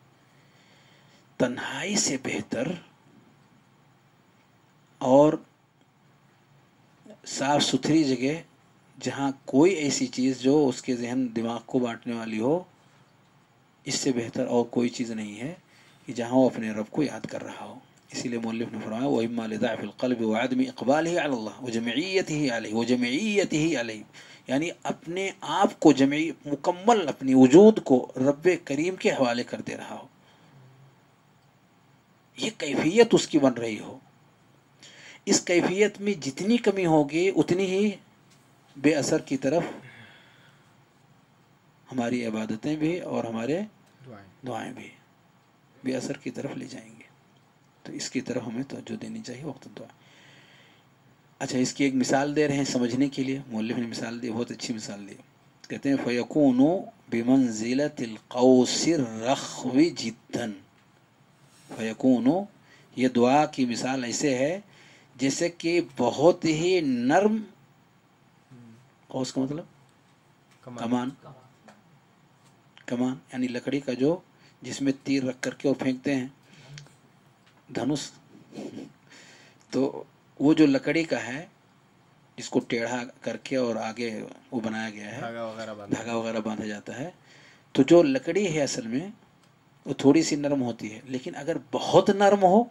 تنہائی سے بہتر اور صاف ستھری جگہ جہاں کوئی ایسی چیز جو اس کے ذہن دماغ کو بانٹنے والی ہو، اس سے بہتر اور کوئی چیز نہیں ہے کہ جہاں وہ اپنے رب کو یاد کر رہا ہو. اسی لیے مؤلف نے فرمایا وَإِمَّا لِضَعْفِ الْقَلْبِ وَعَدْمِ إِقْبَالِهِ عَلَى اللَّهِ وَجَمِعِيَّتِهِ عَلَيْهِ وَجَمِعِيَّتِهِ عَلَيْهِ، یعنی اپنے آپ کو جمعی مکمل اپنی وجود کو رب کریم کے حوالے کر دے رہا ہو، یہ کیفیت اس کی بن رہی ہو. اس کیفیت میں جتنی کمی ہوگی اتنی ہی بے اثر کی طرف ہماری عبادتیں بھی اور ہمارے دعائیں. دعائیں بھی بے اثر کی طرف لے جائیں گے. تو اس کی طرف ہمیں توجہ دینی چاہیے وقت دعا. اچھا، اس کی ایک مثال دے رہے ہیں سمجھنے کے لیے. مؤلف نے مثال دی، بہت اچھی مثال دی. کہتے ہیں فَيَكُونُ بِمَنزِلَةِ الْقَوْسِ الرَّخْوِ جِدًّا. فَيَكُونُ، یہ دعا کی مثال ایسے ہے جیسے کہ بہت ہی نرم. قوس کا مطلب کمان. کمان یعنی لکڑی کا جو جس میں تیر رکھ کر کے وہ پھینکتے ہیں، دھنس. تو وہ جو لکڑی کا ہے جس کو ٹیڑھا کر کے اور آگے وہ بنایا گیا ہے، دھاگا وغیرہ باندھا دھاگا وغیرہ باندھا جاتا ہے. تو جو لکڑی ہے اصل میں وہ تھوڑی سی نرم ہوتی ہے، لیکن اگر بہت نرم ہو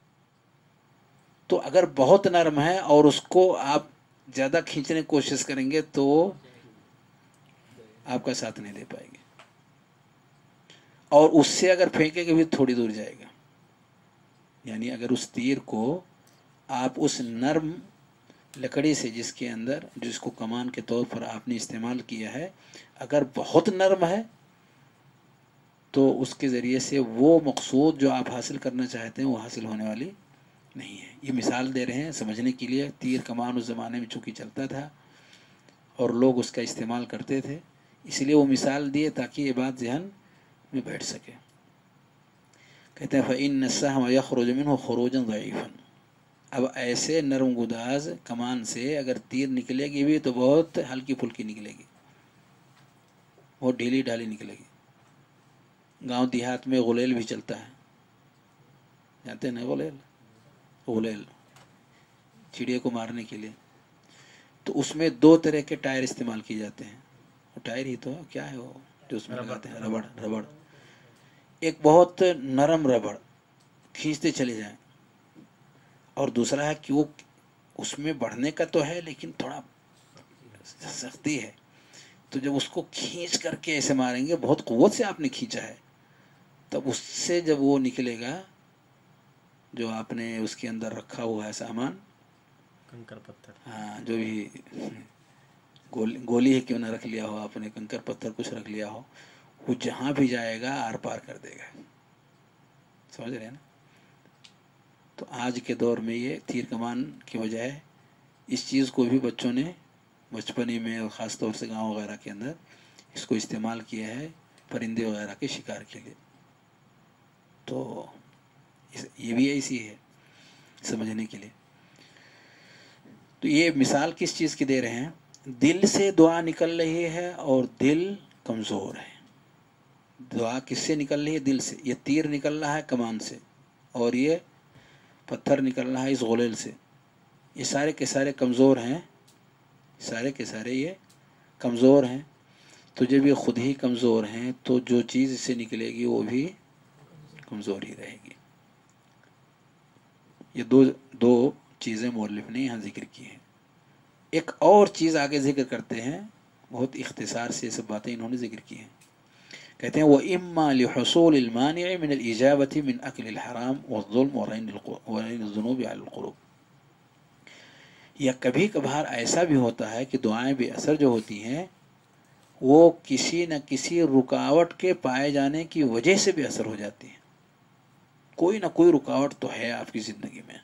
تو اگر بہت نرم ہے اور اس کو آپ زیادہ کھینچنے کی کوشش کریں گے تو آپ کا ساتھ نہیں دے پائے گی، اور اس سے اگر پھینکیں گے بھی تھوڑی دور جائے گا. یعنی اگر اس تیر کو آپ اس نرم لکڑی سے جس کے اندر جس کو کمان کے طور پر آپ نے استعمال کیا ہے، اگر بہت نرم ہے تو اس کے ذریعے سے وہ مقصود جو آپ حاصل کرنا چاہتے ہیں وہ حاصل ہونے والی نہیں ہے. یہ مثال دے رہے ہیں سمجھنے کے لیے. تیر کمان اس زمانے میں چونکہ چلتا تھا اور لوگ اس کا استعمال کرتے تھے، اس لیے وہ مثال دیے تاکہ یہ بات ذہن میں بیٹھ سکے. کہتے ہیں فَإِنَّ السَّهْمَ يَخْرُجُ مِنْهُ خُرُوجًا ضَعِيفًا. اب ایسے نرم گداز کمان سے اگر تیر نکلے گی بھی تو بہت ہلکی پھلکی نکلے گی، بہت ڈھیلی ڈھالی نکلے گی. گاؤں دیہات میں غلیل بھی چلتا ہے، جانتے ہیں نا غلیل؟ غلیل چڑیا کو مارنے کے لیے. تو اس میں دو طرح کے ٹائر استعمال کیے جاتے ہیں. وہ ٹائر ہی تو کیا ہے وہ جو اس میں ربڑ. لگاتے ہیں، ربڑ. ربڑ ایک بہت نرم ربڑ کھینچتے چلے جائیں، اور دوسرا ہے کہ وہ اس میں بڑھنے کا تو ہے لیکن تھوڑا سختی ہے. تو جب اس کو کھینچ کر کے ایسے ماریں گے، بہت قوت سے آپ نے کھینچا ہے، تب اس سے جب وہ نکلے گا جو آپ نے اس کے اندر رکھا ہوا ہے سامان، کنکر پتھر. ہاں جو بھی گولی گولی ہے کیوں نہ رکھ لیا ہو آپ نے، کنکر پتھر کچھ رکھ لیا ہو، وہ جہاں بھی جائے گا آر پار کر دے گا. سمجھ رہے ہیں نا؟ تو آج کے دور میں یہ تیر کمان کی بجائے اس چیز کو بھی بچوں نے بچپنی میں اور خاص طور سے گاؤں وغیرہ کے اندر اس کو استعمال کیا ہے پرندے وغیرہ کے شکار کے لیے. تو یہ بھی ایسی ہے سمجھنے کے لیے. تو یہ مثال کس چیز کی دے رہے ہیں؟ دل سے دعا نکل رہی ہے اور دل کمزور ہے. دعا کس سے نکل رہی ہے؟ دل سے. یہ تیر نکل رہا ہے کمان سے اور یہ پتھر نکل رہا ہے اس غلیل سے. یہ سارے کے سارے کمزور ہیں، سارے کے سارے یہ کمزور ہیں. تو جب یہ خود ہی کمزور ہیں تو جو چیز اس سے نکلے گی وہ بھی کمزور ہی رہے گی. یہ دو دو چیزیں مؤلف نے یہاں ذکر کی ہیں. ایک اور چیز آگے ذکر کرتے ہیں، بہت اختصار سے یہ سب باتیں انہوں نے ذکر کی ہیں. کہتے ہیں وَإِمَّا لِحُصُولِ الْمَانِعِ مِنَ الْإِجَابَةِ مِنْ أَكْلِ الْحَرَامِ وَالظُّلْمِ وَرَيْنِ الذُّنُوبِ عَلَى الْقُلُوبِ. یا کبھی کبھار ایسا بھی ہوتا ہے کہ دعائیں بے اثر جو ہوتی ہیں وہ کسی نہ کسی رکاوٹ کے پائے جانے کی وجہ سے بے اثر ہو جاتی ہیں. کوئی نہ کوئی رکاوٹ تو ہے آپ کی زندگی میں.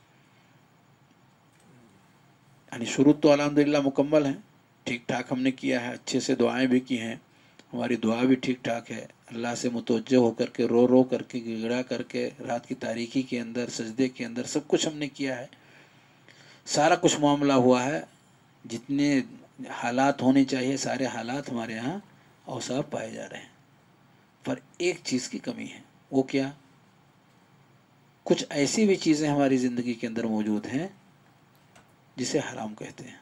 یعنی شروع تو الحمدللہ مکمل ہیں، ٹھیک ٹھاک ہم نے کیا ہے، اچھے سے دعائیں بھی کی ہیں، ہماری دعا بھی ٹھیک ٹھاک ہے، اللہ سے متوجہ ہو کر کے رو رو کر کے گڑ گڑا کر کے رات کی تاریکی کے اندر سجدے کے اندر سب کچھ ہم نے کیا ہے، سارا کچھ معاملہ ہوا ہے، جتنے حالات ہونے چاہیے سارے حالات ہمارے ہاں اوصاف پائے جا رہے ہیں. پر ایک چیز کی کمی ہے. وہ کیا؟ کچھ ایسی بھی چیزیں ہماری زندگی کے اندر موجود ہیں جسے حرام کہتے ہیں،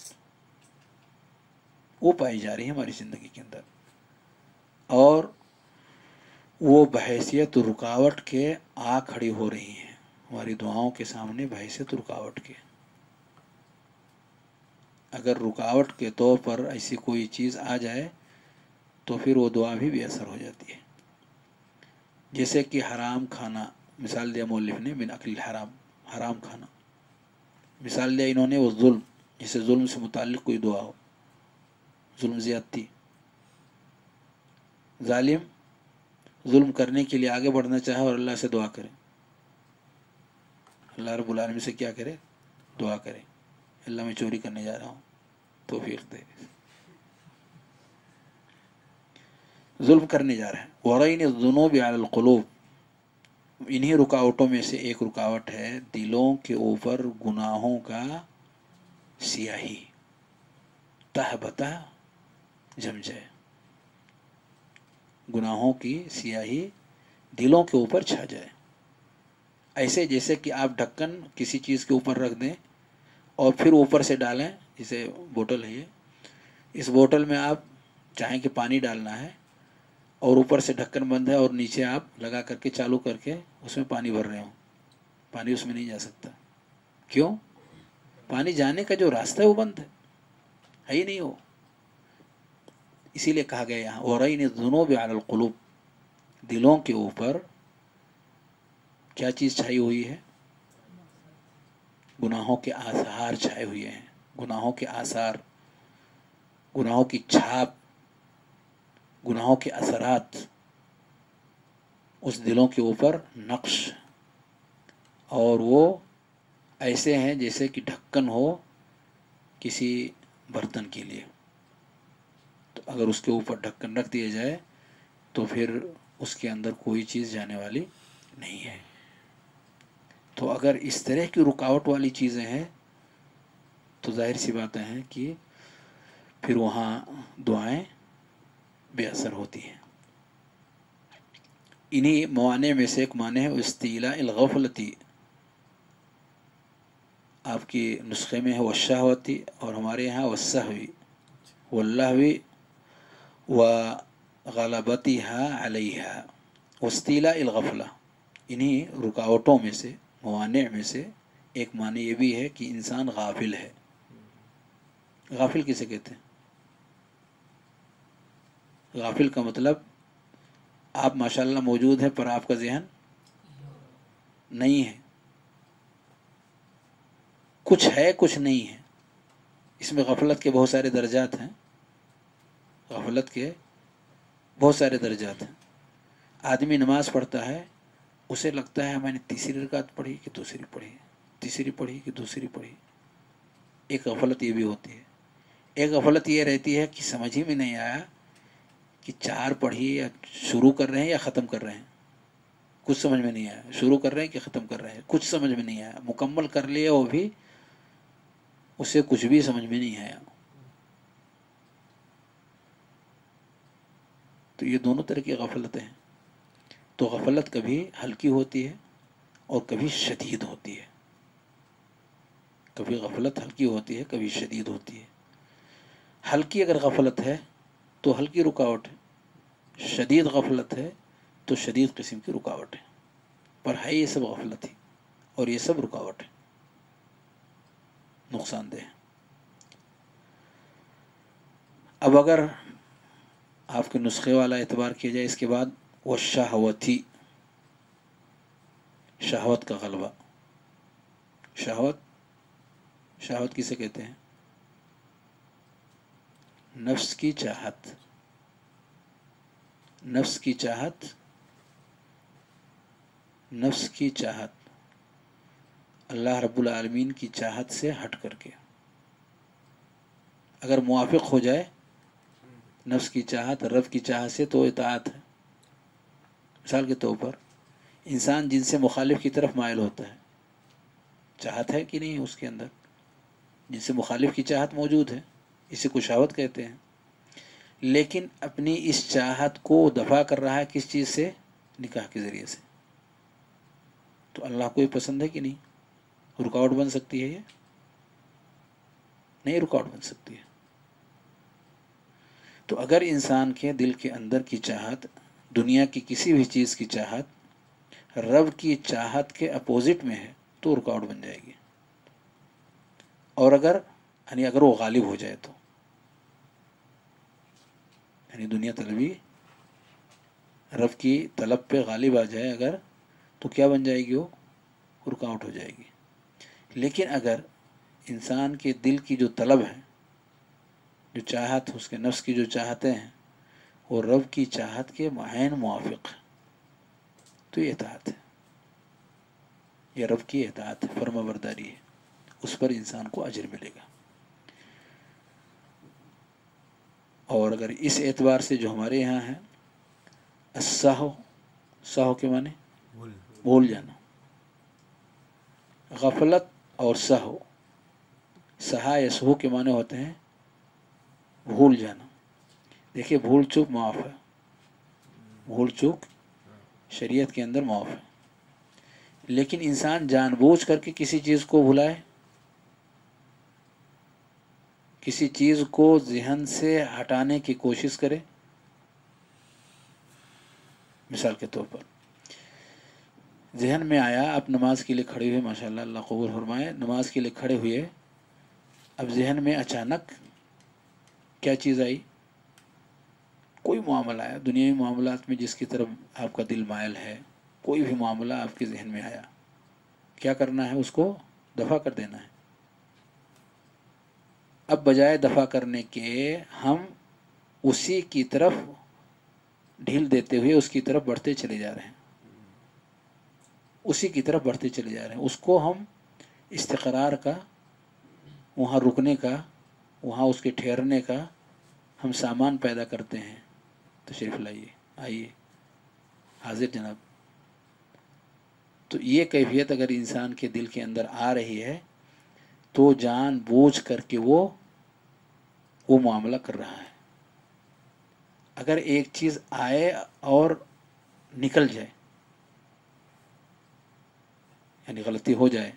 وہ پائی جا رہی ہے ہماری زندگی کے اندر، اور وہ بحیثیت رکاوٹ کے آ کھڑی ہو رہی ہیں ہماری دعاؤں کے سامنے، بحیثیت رکاوٹ کے۔ اگر رکاوٹ کے طور پر ایسی کوئی چیز آ جائے تو پھر وہ دعا بھی بے اثر ہو جاتی ہے۔ جیسے کہ حرام کھانا، مثال دیا مؤلف نے من اکل الحرام، حرام کھانا۔ مثال دیا انہوں نے وہ ظلم، جسے ظلم سے متعلق کوئی دعا ہو، ظلم زیادتی، ظالم ظلم کرنے کے لیے آگے بڑھنا چاہے اور اللہ سے دعا کرے، اللہ رب العالمین سے کیا کرے؟ دعا کرے، اللہ میں چوری کرنے جا رہا ہوں، توفیق دے، ظلم کرنے جا رہا ہے۔ وَرَيْنِ الذُّنُوبِ عَلَى الْقُلُوبِ، انہی رکاوٹوں میں سے ایک رکاوٹ ہے دلوں کے اوپر گناہوں کا سیاہی، تہ بتہ جم جائے، گناہوں کی سیاہی دلوں کے اوپر چھا جائے، ایسے جیسے کہ آپ ڈھکن کسی چیز کے اوپر رکھ دیں اور پھر اوپر سے ڈالیں، جیسے بوتل ہے یہ، اس بوتل میں آپ چاہیں کہ پانی ڈالنا ہے اور اوپر سے ڈھکن بند ہے اور نیچے آپ لگا کر کے چالو کر کے اس میں پانی بھر رہے ہوں، پانی اس میں نہیں جا سکتا۔ کیوں؟ پانی جانے کا جو راستہ ہے وہ بند ہے، ہے ہی نہیں وہ۔ اسی لیے کہا گیا یہاں وَرَيْنِ الذُّنُوبِ عَلَى الْقُلُوبِ، دلوں کے اوپر کیا چیز چھائی ہوئی ہے؟ گناہوں کے آثار چھائے ہوئے ہیں، گناہوں کے آثار، گناہوں کی چھاپ، گناہوں کے اثرات اس دلوں کے اوپر نقش، اور وہ ایسے ہیں جیسے کہ ڈھکن ہو کسی برتن کے لیے، تو اگر اس کے اوپر ڈھکن رکھ دیا جائے تو پھر اس کے اندر کوئی چیز جانے والی نہیں ہے۔ تو اگر اس طرح کی رکاوٹ والی چیزیں ہیں تو ظاہر سی باتیں ہیں کہ پھر وہاں دعائیں بے اثر ہوتی ہیں۔ انہی موانع میں سے ایک معنی ہے استیلاء الغفلتی، آپ کی نسخے میں ہے والشہوتی، اور ہمارے یہاں والسہوی واللہوی وغلبتها علیہا، واستیلاء الغفلہ، انہی رکاوٹوں میں سے، موانع میں سے ایک معنی یہ بھی ہے کہ انسان غافل ہے۔ غافل کسے کہتے ہیں؟ غافل کا مطلب آپ ماشاءاللہ موجود ہیں پر آپ کا ذہن نہیں ہے، کچھ ہے کچھ نہیں ہے۔ اس میں غفلت کے بہت سارے درجات ہیں، غفلت کے بہت سارے درجات ہیں۔ آدمی نماز پڑھتا ہے، اسے لگتا ہے میں نے تیسری رکعت پڑھی کہ دوسری پڑھی، تیسری پڑھی کہ دوسری پڑھی، ایک غفلت یہ بھی ہوتی ہے۔ ایک غفلت یہ رہتی ہے کہ سمجھ ہی میں نہیں آیا کہ چار پڑھی یا شروع کر رہے ہیں یا ختم کر رہے ہیں، کچھ سمجھ میں نہیں آیا، شروع کر رہے ہیں کہ ختم کر رہے ہیں، کچھ سمجھ میں نہیں آیا، مکمل کر لیا وہ بھی اسے کچھ بھی سمجھ میں نہیں آیا۔ تو یہ دونوں طرح کی غفلتیں ہیں۔ تو غفلت کبھی ہلکی ہوتی ہے اور کبھی شدید ہوتی ہے، کبھی غفلت ہلکی ہوتی ہے کبھی شدید ہوتی ہے۔ ہلکی اگر غفلت ہے تو ہلکی رکاوٹ ہے، شدید غفلت ہے تو شدید قسم کی رکاوٹ ہے، پر ہے یہ سب غفلت ہی اور یہ سب رکاوٹ ہے، نقصان دہ ہے۔ اب اگر آپ کے نسخے والا اعتبار کیا جائے اس کے بعد والشہوتی، شہوت کا غلبہ، شہوت شہوت کسے کہتے ہیں؟ نفس کی چاہت، نفس کی چاہت، نفس کی چاہت اللہ رب العالمین کی چاہت سے ہٹ کر کے اگر موافق ہو جائے نفس کی چاہت رب کی چاہت سے تو اطاعت ہے۔ مثال کے طور پر انسان جن سے مخالف کی طرف مائل ہوتا ہے، چاہت ہے کہ نہیں اس کے اندر؟ جن سے مخالف کی چاہت موجود ہے، اسے کو شہوت کہتے ہیں، لیکن اپنی اس چاہت کو دفع کر رہا ہے کس چیز سے؟ نکاح کے ذریعے سے۔ تو اللہ کو یہ پسند ہے کہ نہیں؟ رکاوٹ بن سکتی ہے یہ؟ نہیں رکاوٹ بن سکتی ہے. تو اگر انسان کے دل کے اندر کی چاہت دنیا کی کسی بھی چیز کی چاہت رب کی چاہت کے اپوزٹ میں ہے تو رکاوٹ بن جائے گی. اور اگر یعنی اگر وہ غالب ہو جائے تو یعنی دنیا طلبی رب کی طلب پہ غالب آ جائے اگر تو کیا بن جائے گی؟ وہ رکاوٹ ہو جائے گی. لیکن اگر انسان کے دل کی جو طلب ہے جو چاہت اس کے نفس کی جو چاہتے ہیں وہ رب کی چاہت کے معین موافق تو یہ اطاعت ہے، یہ رب کی اطاعت ہے، فرما برداری ہے، اس پر انسان کو اجر ملے گا. اور اگر اس اعتبار سے جو ہمارے یہاں ہے السہو، سہو کے معنی بھول بھول جانا، غفلت اور سہو، سہا یا سہو کے معنی ہوتے ہیں بھول جانا. دیکھیے بھول چوک معاف ہے، بھول چوک شریعت کے اندر معاف ہے. لیکن انسان جان بوجھ کر کے کسی چیز کو بھلائے، کسی چیز کو ذہن سے ہٹانے کی کوشش کرے. مثال کے طور پر ذہن میں آیا آپ نماز کے لیے کھڑے ہوئے، ماشاء اللہ اللہ قبول فرمائے، نماز کے لیے کھڑے ہوئے، اب ذہن میں اچانک کیا چیز آئی؟ کوئی معاملہ آیا دنیاوی معاملات میں جس کی طرف آپ کا دل مائل ہے، کوئی بھی معاملہ آپ کے ذہن میں آیا، کیا کرنا ہے؟ اس کو دفع کر دینا ہے. اب بجائے دفع کرنے کے ہم اسی کی طرف ڈھیل دیتے ہوئے اس کی طرف بڑھتے چلے جا رہے ہیں، اسی کی طرف بڑھتے چلے جا رہے ہیں. اس کو ہم استقرار کا، وہاں رکنے کا، وہاں اس کے ٹھہرنے کا ہم سامان پیدا کرتے ہیں. تشریف لائیے، آئیے، حاضر جناب. تو یہ کیفیت اگر انسان کے دل کے اندر آ رہی ہے تو جان بوجھ کر کے وہ وہ معاملہ کر رہا ہے. اگر ایک چیز آئے اور نکل جائے یعنی غلطی ہو جائے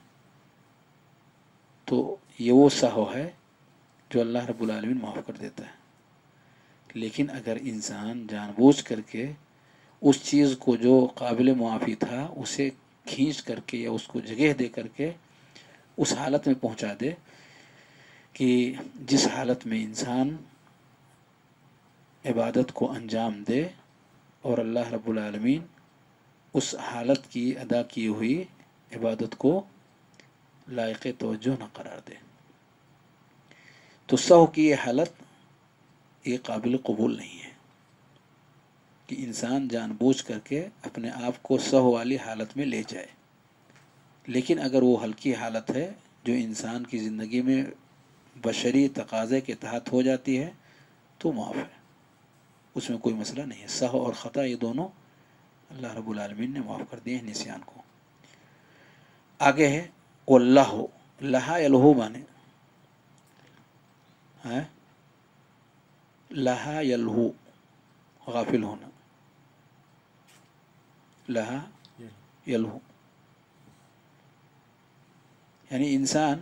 تو یہ وہ سہو ہے جو اللہ رب العالمین معاف کر دیتا ہے. لیکن اگر انسان جان بوجھ کر کے اس چیز کو جو قابل معافی تھا اسے کھینچ کر کے یا اس کو جگہ دے کر کے اس حالت میں پہنچا دے کہ جس حالت میں انسان عبادت کو انجام دے اور اللہ رب العالمین اس حالت کی ادا کی ہوئی عبادت کو لائق توجہ نہ قرار دے، تو سہو کی یہ حالت یہ قابل قبول نہیں ہے کہ انسان جان بوجھ کر کے اپنے آپ کو سہو والی حالت میں لے جائے. لیکن اگر وہ ہلکی حالت ہے جو انسان کی زندگی میں بشری تقاضے کے تحت ہو جاتی ہے تو معاف ہے، اس میں کوئی مسئلہ نہیں ہے. سہو اور خطا یہ دونوں اللہ رب العالمین نے معاف کر دیے ہیں نسیان کو. آگے ہے واللہ، لہا یا لہو مانے ہے لہا یا لہو، غافل ہونا، لہا یا لہو یعنی انسان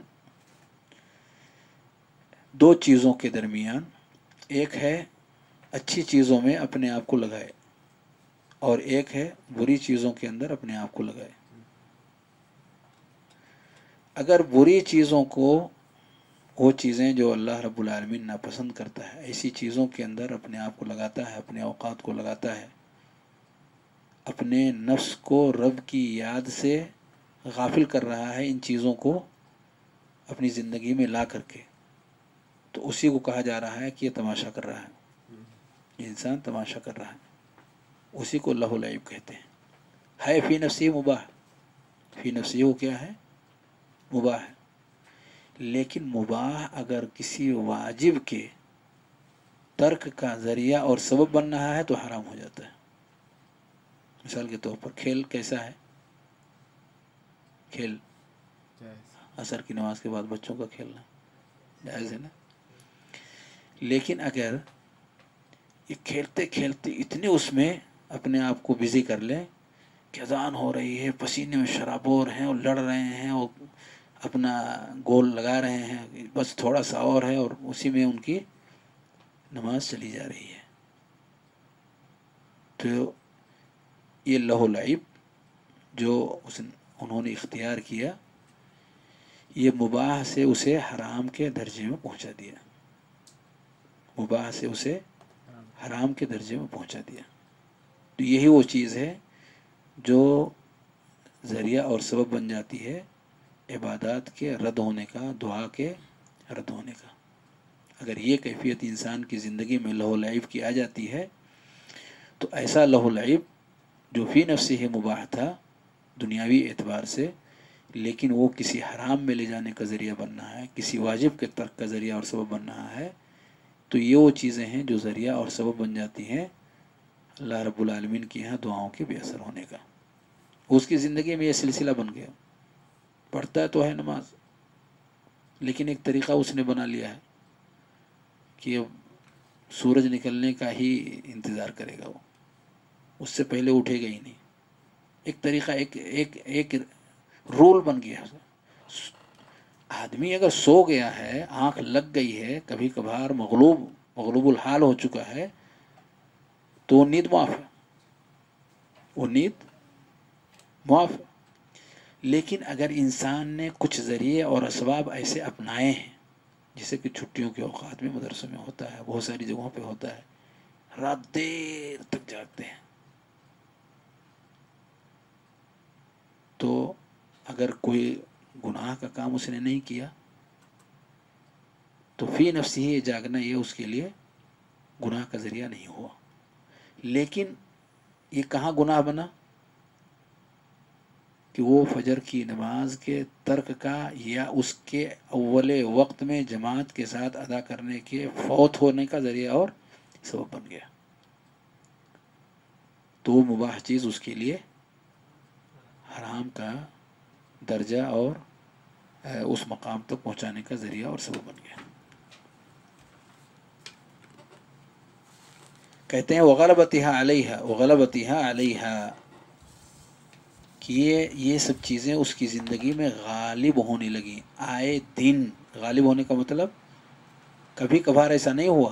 دو چیزوں کے درمیان، ایک ہے اچھی چیزوں میں اپنے آپ کو لگائے اور ایک ہے بری چیزوں کے اندر اپنے آپ کو لگائے. اگر بری چیزوں کو، وہ چیزیں جو اللہ رب العالمین ناپسند کرتا ہے، ایسی چیزوں کے اندر اپنے آپ کو لگاتا ہے، اپنے اوقات کو لگاتا ہے، اپنے نفس کو رب کی یاد سے غافل کر رہا ہے ان چیزوں کو اپنی زندگی میں لا کر کے، تو اسی کو کہا جا رہا ہے کہ یہ تماشا کر رہا ہے، یہ انسان تماشا کر رہا ہے، اسی کو لہو لعب کہتے ہیں. ہے فی نفسی مباح، فی نفسی وہ کیا ہے؟ مباح ہے. لیکن مباح اگر کسی واجب کے ترک کا ذریعہ اور سبب بن رہا ہے تو حرام ہو جاتا ہے. مثال کے طور پر کھیل کیسا ہے؟ کھیل عصر کی نماز کے بعد بچوں کا کھیلنا جائز ہے نا. لیکن اگر یہ کھیلتے کھیلتے اتنے اس میں اپنے آپ کو بزی کر لیں کہ اذان ہو رہی ہے، پسینے میں شرابور ہیں اور لڑ رہے ہیں اور اپنا گول لگا رہے ہیں، بس تھوڑا سا اور ہے، اور اسی میں ان کی نماز چلی جا رہی ہے. تو یہ لہو و لعب جو اس انہوں نے اختیار کیا، یہ مباح سے اسے حرام کے درجے میں پہنچا دیا. مباح سے اسے حرام کے درجے میں پہنچا دیا. تو یہی وہ چیز ہے جو ذریعہ اور سبب بن جاتی ہے عبادات کے رد ہونے کا، دعا کے رد ہونے کا. اگر یہ کیفیت انسان کی زندگی میں لہو و لعب کی آ جاتی ہے تو ایسا لہو و لعب جو فی نفسی ہے مباح تھا دنیاوی اعتبار سے، لیکن وہ کسی حرام میں لے جانے کا ذریعہ بننا ہے، کسی واجب کے ترک کا ذریعہ اور سبب بن رہا ہے، تو یہ وہ چیزیں ہیں جو ذریعہ اور سبب بن جاتی ہیں اللہ رب العالمین کے یہاں دعاؤں کے بے اثر ہونے کا. اس کی زندگی میں یہ سلسلہ بن گیا. پڑھتا تو ہے نماز، لیکن ایک طریقہ اس نے بنا لیا ہے کہ اب سورج نکلنے کا ہی انتظار کرے گا، وہ اس سے پہلے اٹھے گا ہی نہیں. ایک طریقہ، ایک ایک ایک رول بن گیا. آدمی اگر سو گیا ہے، آنکھ لگ گئی ہے، کبھی کبھار مغلوب مغلوب الحال ہو چکا ہے، تو وہ نیند معاف ہے، وہ نیند معاف ہے. لیکن اگر انسان نے کچھ ذریعے اور اسباب ایسے اپنائے ہیں، جیسے کہ چھٹیوں کے اوقات میں مدرسوں میں ہوتا ہے، بہت ساری جگہوں پہ ہوتا ہے، رات دیر تک جاگتے ہیں، تو اگر کوئی گناہ کا کام اس نے نہیں کیا تو فی نفسی ہی جاگنا یہ اس کے لیے گناہ کا ذریعہ نہیں ہوا. لیکن یہ کہاں گناہ بنا کہ وہ فجر کی نماز کے ترک کا یا اس کے اول وقت میں جماعت کے ساتھ ادا کرنے کے فوت ہونے کا ذریعہ اور سبب بن گیا. تو وہ مباح چیز اس کے لیے حرام کا درجہ اور اس مقام تک پہنچانے کا ذریعہ اور سبب بن گیا. کہتے ہیں وغلبتها علیہا، وغلبتها علیہا، کہ یہ یہ سب چیزیں اس کی زندگی میں غالب ہونے لگیں. آئے دن غالب ہونے کا مطلب کبھی کبھار ایسا نہیں ہوا،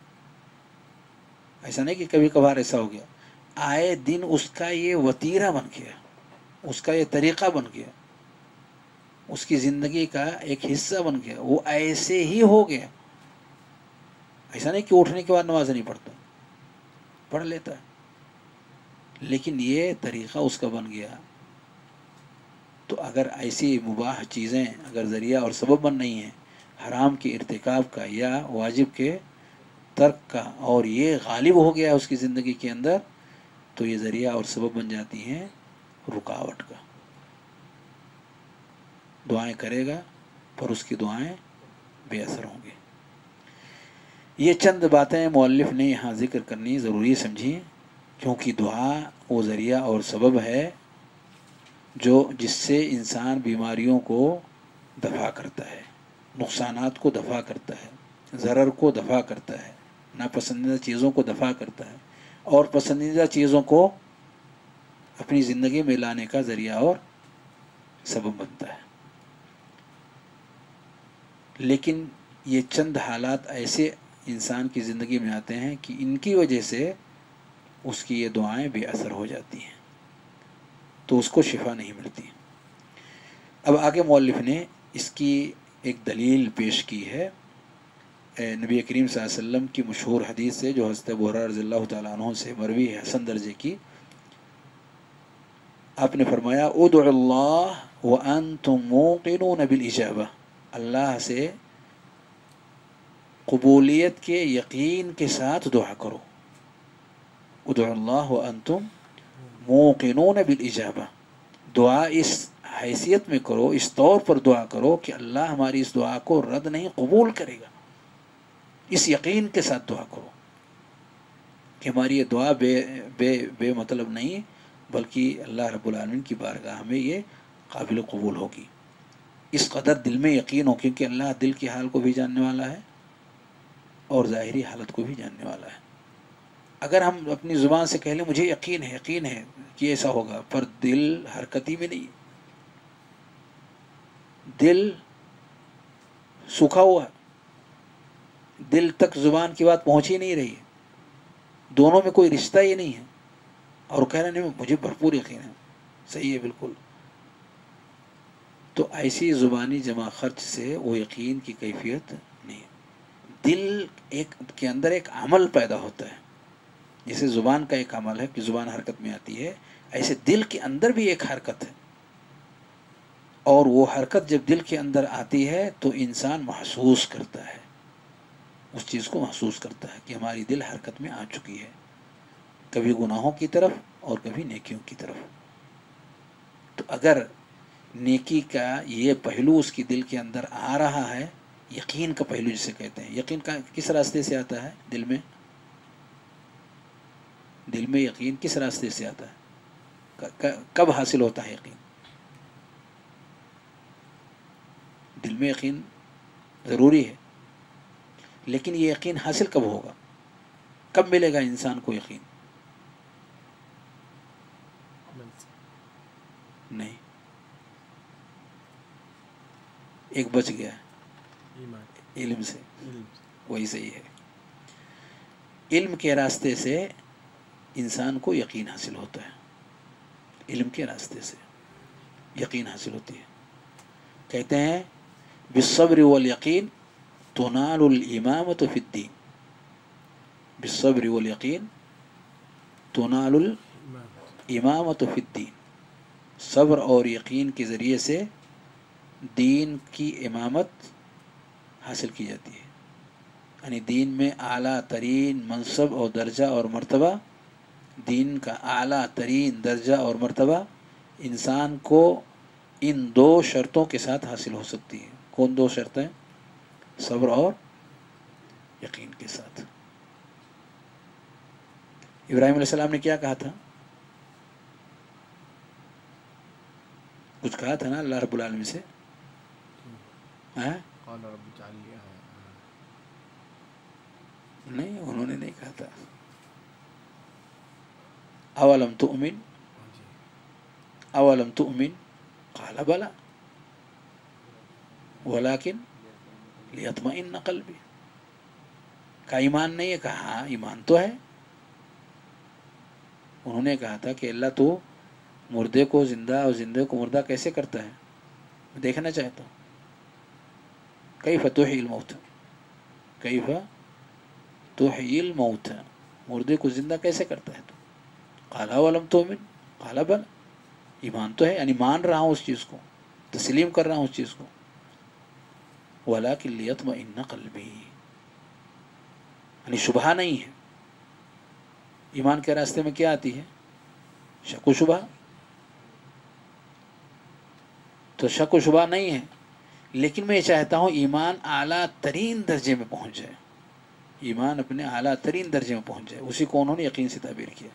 ایسا نہیں کہ کبھی کبھار ایسا ہو گیا، آئے دن اس کا یہ وتیرہ بن گیا، اس کا یہ طریقہ بن گیا، اس کی زندگی کا ایک حصہ بن گیا. وہ ایسے ہی ہو گیا. ایسا نہیں کہ اٹھنے کے بعد نماز نہیں پڑھتا، پڑھ لیتا ہے، لیکن یہ طریقہ اس کا بن گیا. تو اگر ایسی مباح چیزیں اگر ذریعہ اور سبب بن رہی ہیں حرام کے ارتکاب کا یا واجب کے ترک کا، اور یہ غالب ہو گیا ہے اس کی زندگی کے اندر، تو یہ ذریعہ اور سبب بن جاتی ہیں رکاوٹ کا. دعائیں کرے گا پر اس کی دعائیں بے اثر ہوں گی. یہ چند باتیں مؤلف نے یہاں ذکر کرنی ضروری سمجھی، کیونکہ دعا وہ ذریعہ اور سبب ہے جو جس سے انسان بیماریوں کو دفع کرتا ہے، نقصانات کو دفع کرتا ہے، ضرر کو دفع کرتا ہے، ناپسندیدہ چیزوں کو دفع کرتا ہے، اور پسندیدہ چیزوں کو اپنی زندگی میں لانے کا ذریعہ اور سبب بنتا ہے. لیکن یہ چند حالات ایسے انسان کی زندگی میں آتے ہیں کہ ان کی وجہ سے اس کی یہ دعائیں بے اثر ہو جاتی ہیں، تو اس کو شفا نہیں ملتی. اب آگے مؤلف نے اس کی ایک دلیل پیش کی ہے نبی کریم صلی اللہ علیہ وسلم کی مشہور حدیث سے، جو حضرت ابو ہریرہ رضی اللہ تعالیٰ عنہ سے مروی ہے، حسن درجے کی. آپ نے فرمایا ادعوا اللہ وانتم موقنون بالاجابہ، اللہ سے قبولیت کے یقین کے ساتھ دعا کرو. ادعوا اللہ وانتم موقنون بالاجابہ، دعا اس حیثیت میں کرو، اس طور پر دعا کرو کہ اللہ ہماری اس دعا کو رد نہیں قبول کرے گا. اس یقین کے ساتھ دعا کرو کہ ہماری یہ دعا بے بے بے مطلب نہیں، بلکہ اللہ رب العالمین کی بارگاہ میں یہ قابل قبول ہوگی. اس قدر دل میں یقین ہو، کیونکہ اللہ دل کی حال کو بھی جاننے والا ہے اور ظاہری حالت کو بھی جاننے والا ہے. اگر ہم اپنی زبان سے کہہ لیں مجھے یقین ہے یقین ہے کہ ایسا ہوگا، پر دل حرکتی میں نہیں، دل سوکھا ہوا ہے، دل تک زبان کی بات پہنچ ہی نہیں رہی ہے، دونوں میں کوئی رشتہ ہی نہیں ہے، اور کہہ رہے نہیں مجھے بھرپور یقین ہے. صحیح ہے بالکل. تو ایسی زبانی جمع خرچ سے وہ یقین کی کیفیت نہیں ہے. دل ایک کے اندر ایک عمل پیدا ہوتا ہے، جیسے زبان کا ایک عمل ہے کہ زبان حرکت میں آتی ہے، ایسے دل کے اندر بھی ایک حرکت ہے، اور وہ حرکت جب دل کے اندر آتی ہے تو انسان محسوس کرتا ہے، اس چیز کو محسوس کرتا ہے کہ ہماری دل حرکت میں آ چکی ہے، کبھی گناہوں کی طرف اور کبھی نیکیوں کی طرف. تو اگر نیکی کا یہ پہلو اس کی دل کے اندر آ رہا ہے، یقین کا پہلو جسے کہتے ہیں. یقین کا کس راستے سے آتا ہے؟ دل میں دل میں یقین کس راستے سے آتا ہے؟ کب حاصل ہوتا ہے یقین؟ دل میں یقین ضروری ہے، لیکن یہ یقین حاصل کب ہوگا؟ کب ملے گا انسان کو یقین؟ نہیں، ایک بچ گیا ہے، علم سے. وہی صحیح ہے. علم کے راستے سے انسان کو یقین حاصل ہوتا ہے، علم کے راستے سے یقین حاصل ہوتی ہے. کہتے ہیں بالصبر والیقین تنال الامامۃ فی الدین. بالصبر والیقین تنال الامامۃ فی الدین. صبر اور یقین کے ذریعے سے دین کی امامت حاصل کی جاتی ہے، یعنی دین میں اعلیٰ ترین منصب اور درجہ اور مرتبہ، دین کا اعلیٰ ترین درجہ اور مرتبہ انسان کو ان دو شرطوں کے ساتھ حاصل ہو سکتی ہے. کون دو شرطیں؟ صبر اور یقین کے ساتھ. ابراہیم علیہ السلام نے کیا کہا تھا؟ کچھ کہا تھا نا اللہ رب العالمین سے؟ ہاں نہیں، انہوں نے نہیں کہا تھا. اولم تؤمن اولم تؤمن قال بلا ولكن لیطمئن قلبی. کا ایمان نہیں ہے؟ کہا ہاں ایمان تو ہے. انہوں نے کہا تھا کہ اللہ تو مردے کو زندہ اور زندے کو مردہ کیسے کرتا ہے؟ میں دیکھنا چاہتا ہوں. کیف تحیی الموت، کیف تحیی الموت، مردے کو زندہ کیسے کرتا ہے تو؟ قال اولم تؤمن قال بل، ایمان تو ہے، یعنی مان رہا ہوں اس چیز کو، تسلیم کر رہا ہوں اس چیز کو. ولکن لیطمئن قلبی، یعنی شبہ نہیں ہے. ایمان کے راستے میں کیا آتی ہے؟ شک و شبہ. تو شک و شبہ نہیں ہے، لیکن میں یہ چاہتا ہوں ایمان اعلیٰ ترین درجے میں پہنچ جائے، ایمان اپنے اعلیٰ ترین درجے میں پہنچ جائے. اسی کو انہوں نے یقین سے تعبیر کیا.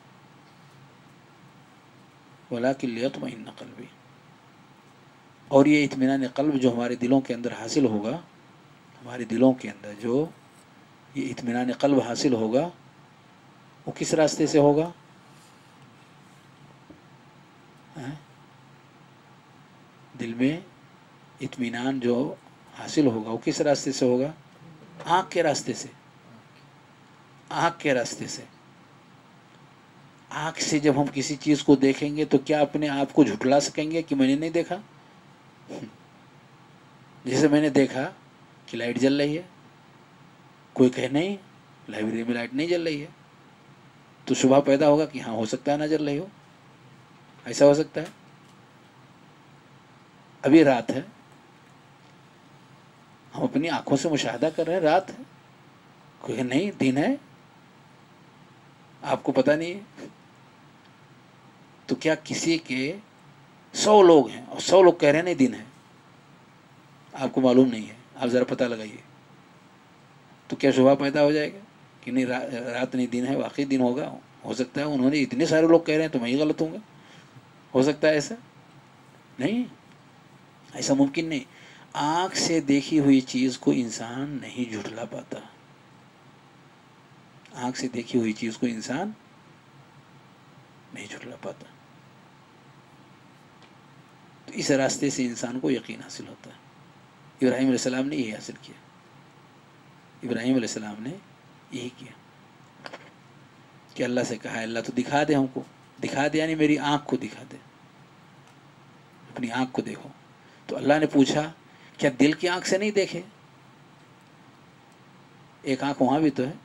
ولکن لیطمئن قلبی. اور یہ اطمینان قلب جو ہمارے دلوں کے اندر حاصل ہوگا، ہمارے دلوں کے اندر جو یہ اطمینان قلب حاصل ہوگا، وہ کس راستے سے ہوگا؟ دل میں اطمینان جو حاصل ہوگا وہ کس راستے سے ہوگا؟ آنکھ کے راستے سے. آنکھ کے راستے سے. آنکھ سے جب ہم کسی چیز کو دیکھیں گے تو کیا اپنے آپ کو جھٹلا سکیں گے کہ میں نے نہیں دیکھا؟ جیسے میں نے دیکھا کہ لائٹ جل رہی ہے، کوئی کہے نہیں لائبریری میں لائٹ نہیں جل رہی ہے، تو شبہ پیدا ہوگا کہ ہاں ہو سکتا ہے نہ جل رہی ہو. ایسا ہو سکتا ہے. ابھی رات ہے، ہم اپنی آنکھوں سے مشاہدہ کر رہے ہیں رات ہے، کوئی کہ نہیں دن ہے، آپ کو پتہ نہیں ہے. تو کیا کسی کے سو لوگ ہیں اور سو لوگ کہہ رہے ہیں نہیں دن ہے، آپ کو معلوم نہیں ہے، آپ ذرا پتہ لگائیے، تو کیا شبہ پیدا ہو جائے گا کہ نہیں رات نہیں دن ہے، واقعی دن ہوگا؟ ہو سکتا ہے انہوں نے اتنے سارے لوگ کہہ رہے ہیں تو میں ہی غلط ہوں گا. ہو سکتا ہے ایسا؟ نہیں، ایسا ممکن نہیں. آنکھ سے دیکھی ہوئی چیز کو انسان نہیں جھٹلا پاتا. آنکھ سے دیکھی ہوئی چیز کو انسان نہیں جھٹلا پاتا. تو اس راستے سے انسان کو یقین حاصل ہوتا ہے۔ ابراہیم علیہ السلام نے یہی حاصل کیا، ابراہیم علیہ السلام نے یہی کیا کہ اللہ سے کہا اللہ تو دکھا دے ہم کو، دکھا دے یعنی میری آنکھ کو دکھا دے، اپنی آنکھ کو دیکھو۔ تو اللہ نے پوچھا کیا دل کی آنکھ سے نہیں دیکھے؟ ایک آنکھ وہاں بھی تو ہے،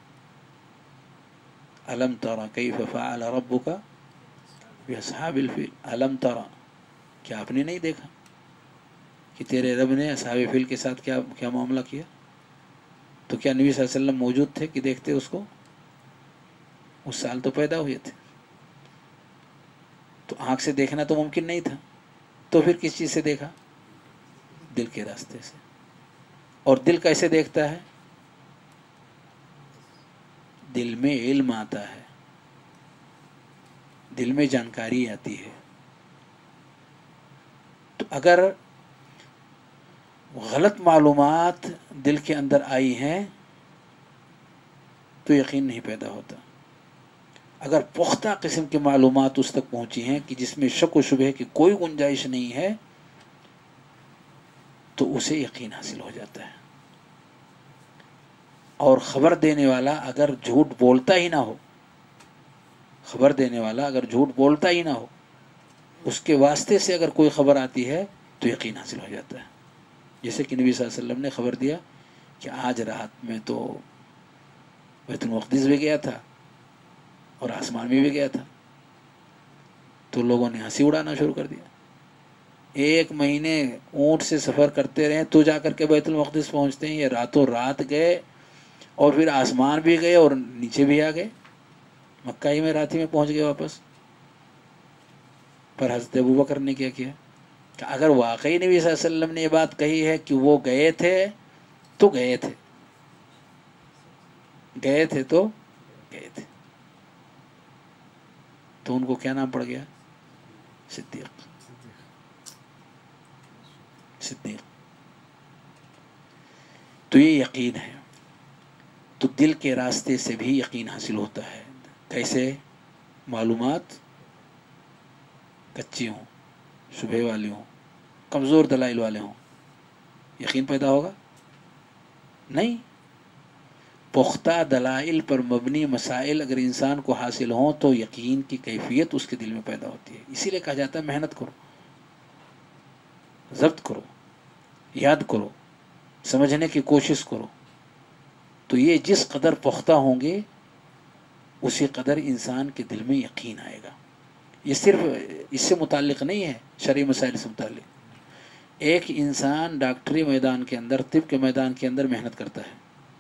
الم تری کیف فعل ربک باصحاب الفیل، الم تری، کیا آپ نے نہیں دیکھا کہ تیرے رب نے اصحاب فیل کے ساتھ کیا کیا معاملہ کیا؟ تو کیا نبی صلی اللہ علیہ وسلم موجود تھے کہ دیکھتے اس کو؟ اس سال تو پیدا ہوئے تھے، تو آنکھ سے دیکھنا تو ممکن نہیں تھا، تو پھر کس چیز سے دیکھا؟ دل کے راستے سے۔ اور دل کیسے دیکھتا ہے؟ دل میں علم آتا ہے، دل میں جانکاری آتی ہے۔ تو اگر غلط معلومات دل کے اندر آئی ہیں تو یقین نہیں پیدا ہوتا۔ اگر پختہ قسم کی معلومات اس تک پہنچی ہیں کہ جس میں شک و شبہ کی کوئی گنجائش نہیں ہے تو اسے یقین حاصل ہو جاتا ہے۔ اور خبر دینے والا اگر جھوٹ بولتا ہی نہ ہو، خبر دینے والا اگر جھوٹ بولتا ہی نہ ہو، اس کے واسطے سے اگر کوئی خبر آتی ہے تو یقین حاصل ہو جاتا ہے۔ جیسے کہ نبی صلی اللہ علیہ وسلم نے خبر دیا کہ آج رات میں تو بیت المقدس بھی گیا تھا اور آسمان میں بھی گیا تھا، تو لوگوں نے ہنسی اڑانا شروع کر دیا۔ ایک مہینے اونٹ سے سفر کرتے رہے تو جا کر کے بیت المقدس پہنچتے ہیں، یہ راتوں رات گئے اور پھر آسمان بھی گئے اور نیچے بھی آ گئے، مکہ ہی میں رات ہی میں پہنچ گئے واپس۔ پر حضرت ابوبکر نے کیا کیا کہ اگر واقعی نبی صلی اللہ علیہ وسلم نے یہ بات کہی ہے کہ وہ گئے تھے تو گئے تھے، گئے تھے تو گئے تھے، تو ان کو کیا نام پڑ گیا؟ صدیق، صدیق۔ تو یہ یقین ہے۔ تو دل کے راستے سے بھی یقین حاصل ہوتا ہے۔ کیسے؟ معلومات کچی ہوں، شبہ والی ہوں، کمزور دلائل والے ہوں، یقین پیدا ہوگا؟ نہیں۔ پختہ دلائل پر مبنی مسائل اگر انسان کو حاصل ہوں تو یقین کی کیفیت اس کے دل میں پیدا ہوتی ہے۔ اسی لیے کہا جاتا ہے محنت کرو، ضبط کرو، یاد کرو، سمجھنے کی کوشش کرو۔ تو یہ جس قدر پختہ ہوں گے اسی قدر انسان کے دل میں یقین آئے گا۔ یہ صرف اس سے متعلق نہیں ہے، شرعی مسائل سے متعلق۔ ایک انسان ڈاکٹری میدان کے اندر، طب کے میدان کے اندر محنت کرتا ہے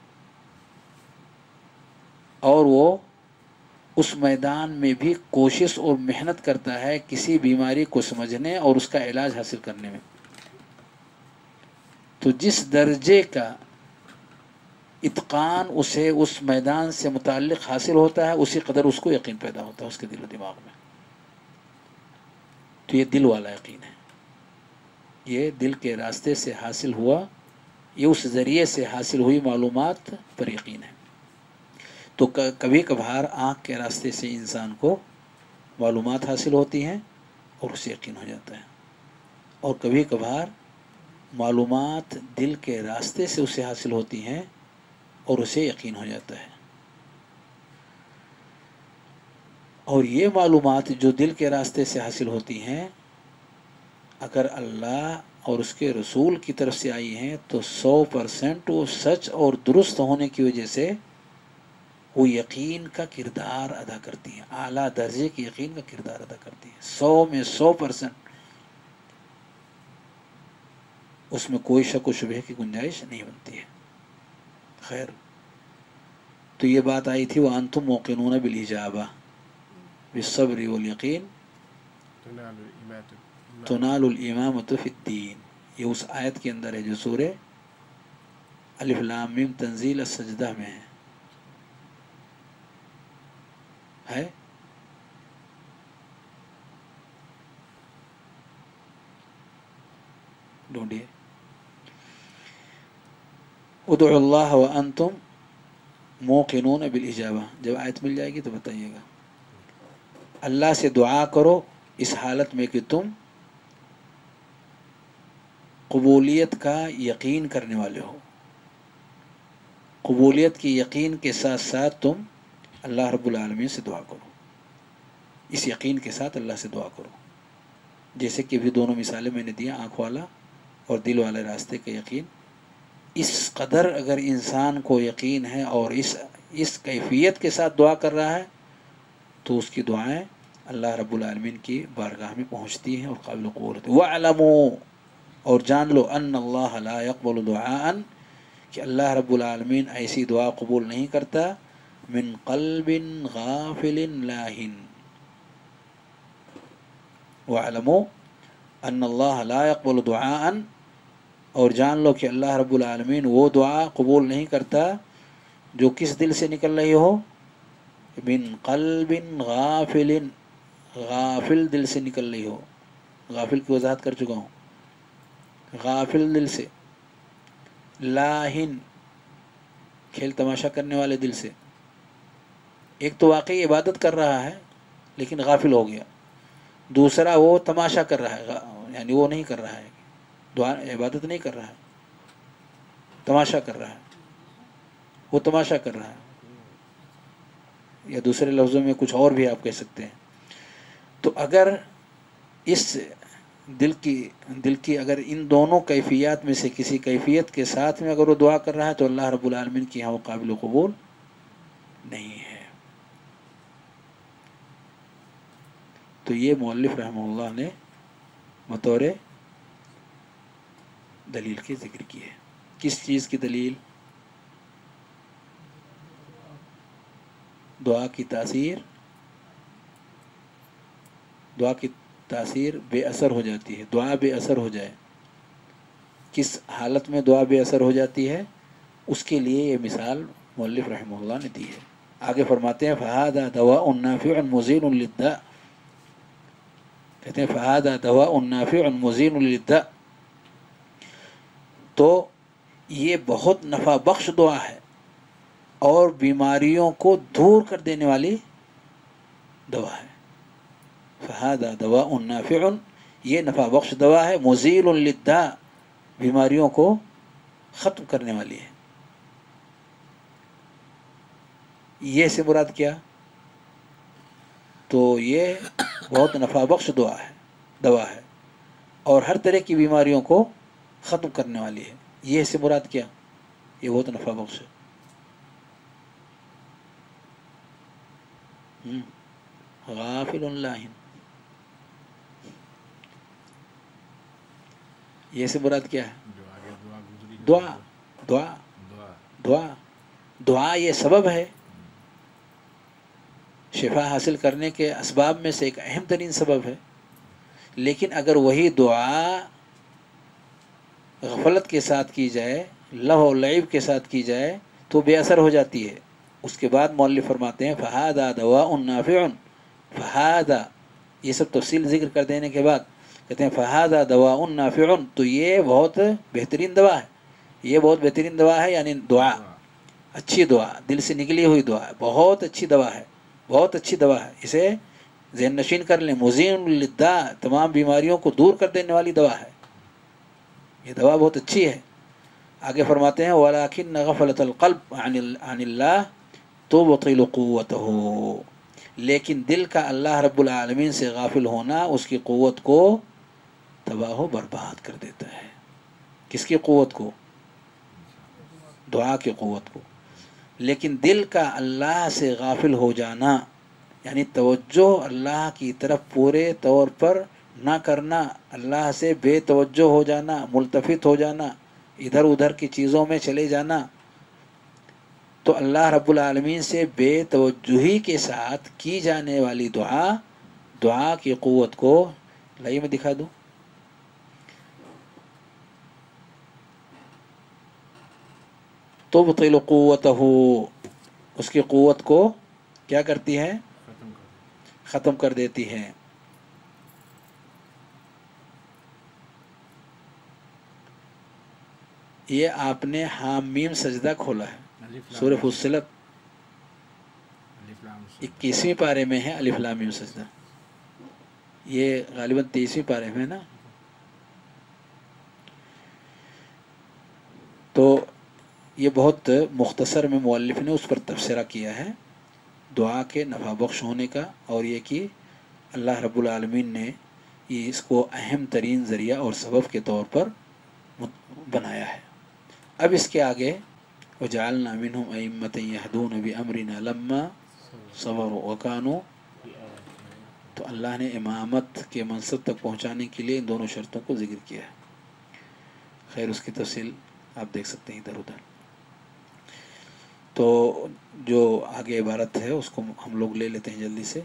اور وہ اس میدان میں بھی کوشش اور محنت کرتا ہے کسی بیماری کو سمجھنے اور اس کا علاج حاصل کرنے میں۔ تو جس درجے کا اتقان اسے اس میدان سے متعلق حاصل ہوتا ہے اسی قدر اس کو یقین پیدا ہوتا ہے اس کے دل و دماغ میں۔ تو یہ دل والا یقین ہے، یہ دل کے راستے سے حاصل ہوا، یہ اس ذریعے سے حاصل ہوئی معلومات پر یقین ہے۔ تو کبھی کبھار آنکھ کے راستے سے انسان کو معلومات حاصل ہوتی ہیں اور اسے یقین ہو جاتا ہے، اور کبھی کبھار معلومات دل کے راستے سے اسے حاصل ہوتی ہیں اور اسے یقین ہو جاتا ہے۔ اور یہ معلومات جو دل کے راستے سے حاصل ہوتی ہیں اگر اللہ اور اس کے رسول کی طرف سے آئی ہیں تو سو پرسنٹ وہ سچ اور درست ہونے کی وجہ سے وہ یقین کا کردار ادا کرتی ہیں، اعلیٰ درجے کی یقین کا کردار ادا کرتی ہیں، سو میں سو پرسنٹ اس میں کوئی شک و شبہ کی گنجائش نہیں بنتی ہے۔ خیر، تو یہ بات آئی تھی وَأَنْتُمْ مُوقِنُونَ بِالْإِجَابَةِ بِالصَّبْرِ وَالْيَقِينِ تُنَالُ الْإِمَامَةُ فِي الدِّينِ، یہ اس آیت کے اندر ہے جو سورہ الف لام میم تنزیل السجدہ میں ہے ہے ڈھونڈیے ادعوا اللہ وانتم موقنون بالاجابہ، جب آیت مل جائے گی تو بتائیے گا۔ اللہ سے دعا کرو اس حالت میں کہ تم قبولیت کا یقین کرنے والے ہو. قبولیت کی یقین کے ساتھ ساتھ تم اللہ رب العالمین سے دعا کرو. اس یقین کے ساتھ اللہ سے دعا کرو. جیسے کہ بھی دونوں مثالیں میں نے دیا، آنکھ والا اور دل والے راستے کا یقین. اس قدر اگر انسان کو یقین ہے اور اس اس کیفیت کے ساتھ دعا کر رہا ہے تو اس کی دعائیں اللہ رب العالمین کی بارگاہ میں پہنچتی ہیں اور قابل قبول ہوتی ہیں. وَاعْلَمُوا، اور جان لو، ان اللہ لا يقبل دعاء، کہ اللہ رب العالمین ایسی دعا قبول نہیں کرتا من قلب غافل لاہن. وَاعْلَمُوا ان اللہ لا يقبل دعاء، اور جان لو کہ اللہ رب العالمین وہ دعا قبول نہیں کرتا جو کس دل سے نکل رہی ہو؟ من قلب غافل، غافل دل سے نکل رہی ہو. غافل کی وضاحت کر چکا ہوں. غافل دل سے، لاہن کھیل تماشا کرنے والے دل سے. ایک تو واقعی عبادت کر رہا ہے لیکن غافل ہو گیا، دوسرا وہ تماشا کر رہا ہے، یعنی وہ نہیں کر رہا ہے، دعا عبادت نہیں کر رہا ہے، تماشا کر رہا ہے. وہ تماشا کر رہا ہے، یا دوسرے لفظوں میں کچھ اور بھی آپ کہہ سکتے ہیں. تو اگر اس دل کی دل کی اگر ان دونوں کیفیات میں سے کسی کیفیت کے ساتھ میں اگر وہ دعا کر رہا ہے تو اللہ رب العالمین کی یہاں وہ قابل قبول نہیں ہے. تو یہ مؤلف رحمہ اللہ نے بطور دلیل کے ذکر کی ہے. کس چیز کی دلیل؟ دعا کی تاثیر دعا کی تاثیر بے اثر ہو جاتی ہے. دعا بے اثر ہو جائے، کس حالت میں دعا بے اثر ہو جاتی ہے، اس کے لیے یہ مثال مؤلف رحمہ اللہ نے دی ہے. آگے فرماتے ہیں فَهَذَا دَوَاءٌ نَافِعٌ مُزِيلٌ لِلدَّاءِ، کہتے ہیں فَهَذَا دَوَاءٌ نَافِعٌ مُزِيلٌ لِلدَّاءِ، تو یہ بہت نفع بخش دعا ہے اور بیماریوں کو دور کر دینے والی دوا ہے. فَهَذَا دَوَاءٌ نَافِعٌ، یہ نفع بخش دوا ہے، مُزِيلٌ لِلدَّاءِ، بیماریوں کو ختم کرنے والی ہے. یہ سے مراد کیا؟ تو یہ بہت نفع بخش دعا ہے، دوا ہے، اور ہر طرح کی بیماریوں کو ختم کرنے والی ہے. یہ سے مراد کیا؟ یہ بہت نفع بخش ہے. غافل لاہن، یہ سے مراد کیا ہے؟ دعا دعا دعا دعا یہ سبب ہے، شفا حاصل کرنے کے اسباب میں سے ایک اہم ترین سبب ہے. لیکن اگر وہی دعا غفلت کے ساتھ کی جائے، لہو و لعب کے ساتھ کی جائے تو بے اثر ہو جاتی ہے. اس کے بعد مؤلف فرماتے ہیں فَهَذَا دَوَاءٌ نَافِعٌ، فَهَذَا یہ سب تفصیل ذکر کر دینے کے بعد کہتے ہیں فَهَذَا دَوَاءٌ نَافِعٌ، تو یہ بہت بہترین دوا ہے. یہ بہت بہترین دوا ہے، یعنی دعا اچھی دعا، دل سے نکلی ہوئی دعا ہے، بہت اچھی دوا ہے، بہت اچھی دوا ہے. اسے ذہن نشین کر لیں، مُزِيلٌ لِلدَّاءِ، تمام بیماریوں کو دور کر دینے والی دوا ہے. یہ دوا بہت اچھی ہے. آگے فرماتے ہیں وَلَكِنَّ غَفْلَةَ الْقَلْبِ عَنِ اللَّهِ تُبْطِلُ قُوَّتَهُ، لیکن دل کا اللہ رب العالمین سے غافل ہونا اس کی قوت کو تباہ و برباد کر دیتا ہے. کس کی قوت کو؟ دعا کی قوت کو. لیکن دل کا اللہ سے غافل ہو جانا، یعنی توجہ اللہ کی طرف پورے طور پر نہ کرنا، اللہ سے بے توجہ ہو جانا، ملتفت ہو جانا، ادھر ادھر کی چیزوں میں چلے جانا، تو اللہ رب العالمین سے بے توجہی کے ساتھ کی جانے والی دعا، دعا کی قوت کو لائیے میں دکھا دوں. تبطل قوتہ، اس کی قوت کو کیا کرتی ہے؟ ختم کر دیتی ہے. یہ آپ نے حام میم سجدہ کھولا ہے، سورہ فصلت اکیسویں پارے میں ہے الف لام میم سجدہ. یہ غالباً تیسویں پارے میں ہے نا. تو یہ بہت مختصر میں مؤلف نے اس پر تبصرہ کیا ہے دعا کے نفع بخش ہونے کا، اور یہ کہ اللہ رب العالمین نے یہ اس کو اہم ترین ذریعہ اور سبب کے طور پر بنایا ہے۔ اب اس کے آگے وجعلنا منہم ائمۃ یہدون بامرنا لما صبروا وکانوا، تو اللہ نے امامت کے منصب تک پہنچانے کے لیے ان دونوں شرطوں کو ذکر کیا ہے۔ خیر اس کی تفصیل آپ دیکھ سکتے ہیں ادھر ادھر۔ تو جو آگے عبارت ہے اس کو ہم لوگ لے لیتے ہیں جلدی سے۔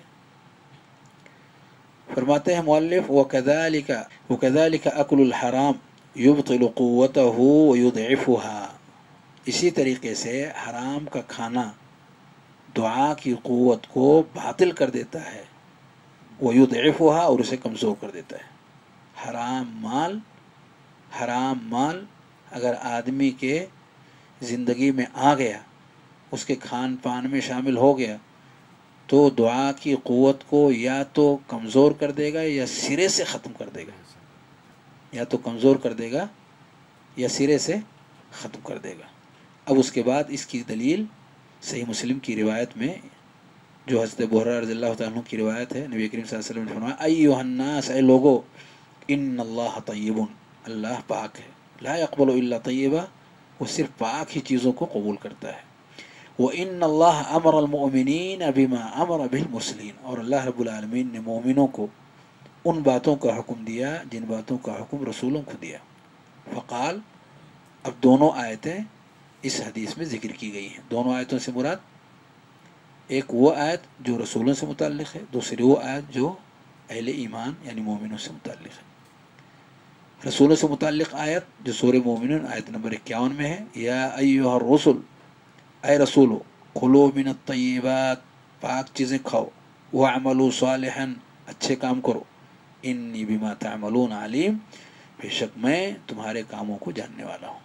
فرماتے ہیں مؤلف وَكَذَلِكَ وَكَذَلِكَ أَكْلُ الْحَرَامِ يُبْطِلُ قُوَّتَهُ وَيُضْعِفُهَا، اسی طریقے سے حرام کا کھانا دعا کی قوت کو باطل کر دیتا ہے، وَيُضْعِفُهَا، اور اسے کمزور کر دیتا ہے۔ حرام مال حرام مال اگر آدمی کے زندگی میں آ گیا، اس کے کھان پان میں شامل ہو گیا، تو دعا کی قوت کو یا تو کمزور کر دے گا یا سرے سے ختم کر دے گا، یا تو کمزور کر دے گا یا سرے سے ختم کر دے گا۔ اب اس کے بعد اس کی دلیل صحیح مسلم کی روایت میں جو حضرت ابو ہریرہ رضی اللہ تعالیٰ عنہ کی روایت ہے، نبی کریم صلی اللہ علیہ وسلم نے فرمایا ایھا الناس، اے لوگو، ان اللہ طیب، اللہ پاک ہے، لا یقبل الا طیبہ، وہ صرف پاک ہی چیزوں کو قبول کرتا ہے۔ وَإِنَّ اللَّهَ أَمَرَ الْمُؤْمِنِينَ بِمَا أَمَرَ بِهِ الْمُرْسَلِينَ، اور اللہ رب العالمین نے مومنوں کو ان باتوں کا حکم دیا جن باتوں کا حکم رسولوں کو دیا۔ فقال، اب دونوں آیتیں اس حدیث میں ذکر کی گئی ہیں۔ دونوں آیتوں سے مراد ایک وہ آیت جو رسولوں سے متعلق ہے، دوسری وہ آیت جو اہل ایمان یعنی مومنوں سے متعلق ہے۔ رسولوں سے متعلق آیت جو سورہ مومنون آیت نمبر اکیاون میں ہے، یا ایھا الرسل، اے رسولو، کلوا من الطیبات، پاک چیزیں کھاؤ، واعملوا صالحا، اچھے کام کرو، انی بما تعملون علیم، بے شک میں تمہارے کاموں کو جاننے والا ہوں۔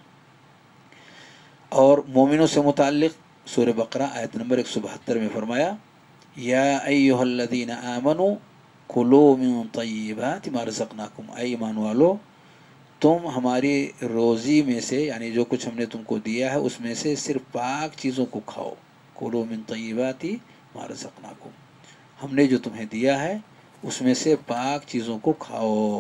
اور مومنوں سے متعلق سورہ بقرہ آیت نمبر ایک سو بہتر میں فرمایا، یا ایھا الذین آمنوا کلوا من طیبات ما رزقناکم، اے ایمان والو، تم ہماری روزی میں سے یعنی جو کچھ ہم نے تم کو دیا ہے اس میں سے صرف پاک چیزوں کو کھاؤ، کلوا من طیبات ما رزقناکم، ہم نے جو تمہیں دیا ہے اس میں سے پاک چیزوں کو کھاؤ۔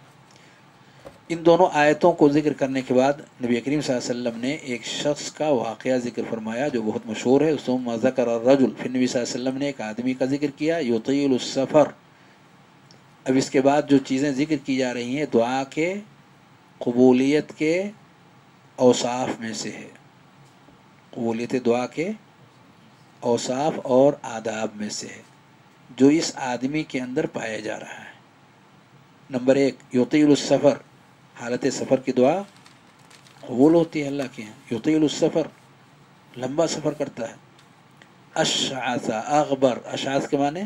ان دونوں آیتوں کو ذکر کرنے کے بعد نبی کریم صلی اللہ علیہ وسلم نے ایک شخص کا واقعہ ذکر فرمایا جو بہت مشہور ہے، ثم ذکر الرجل، پھر نبی صلی اللہ علیہ وسلم نے ایک آدمی کا ذکر کیا، یطیل السفر۔ اب اس کے بعد جو چیزیں ذکر کی جا رہی ہیں دعا کے قبولیت کے اوصاف میں سے ہے، قبولیت دعا کے اوصاف اور آداب میں سے ہے جو اس آدمی کے اندر پایا جا رہا ہے۔ نمبر ایک، یطیل السفر، حالت سفر کی دعا قبول ہوتی ہے اللہ کے یہاں۔ یطیل السفر، لمبا سفر کرتا ہے۔ اشعث اغبر، اشعث کے معنی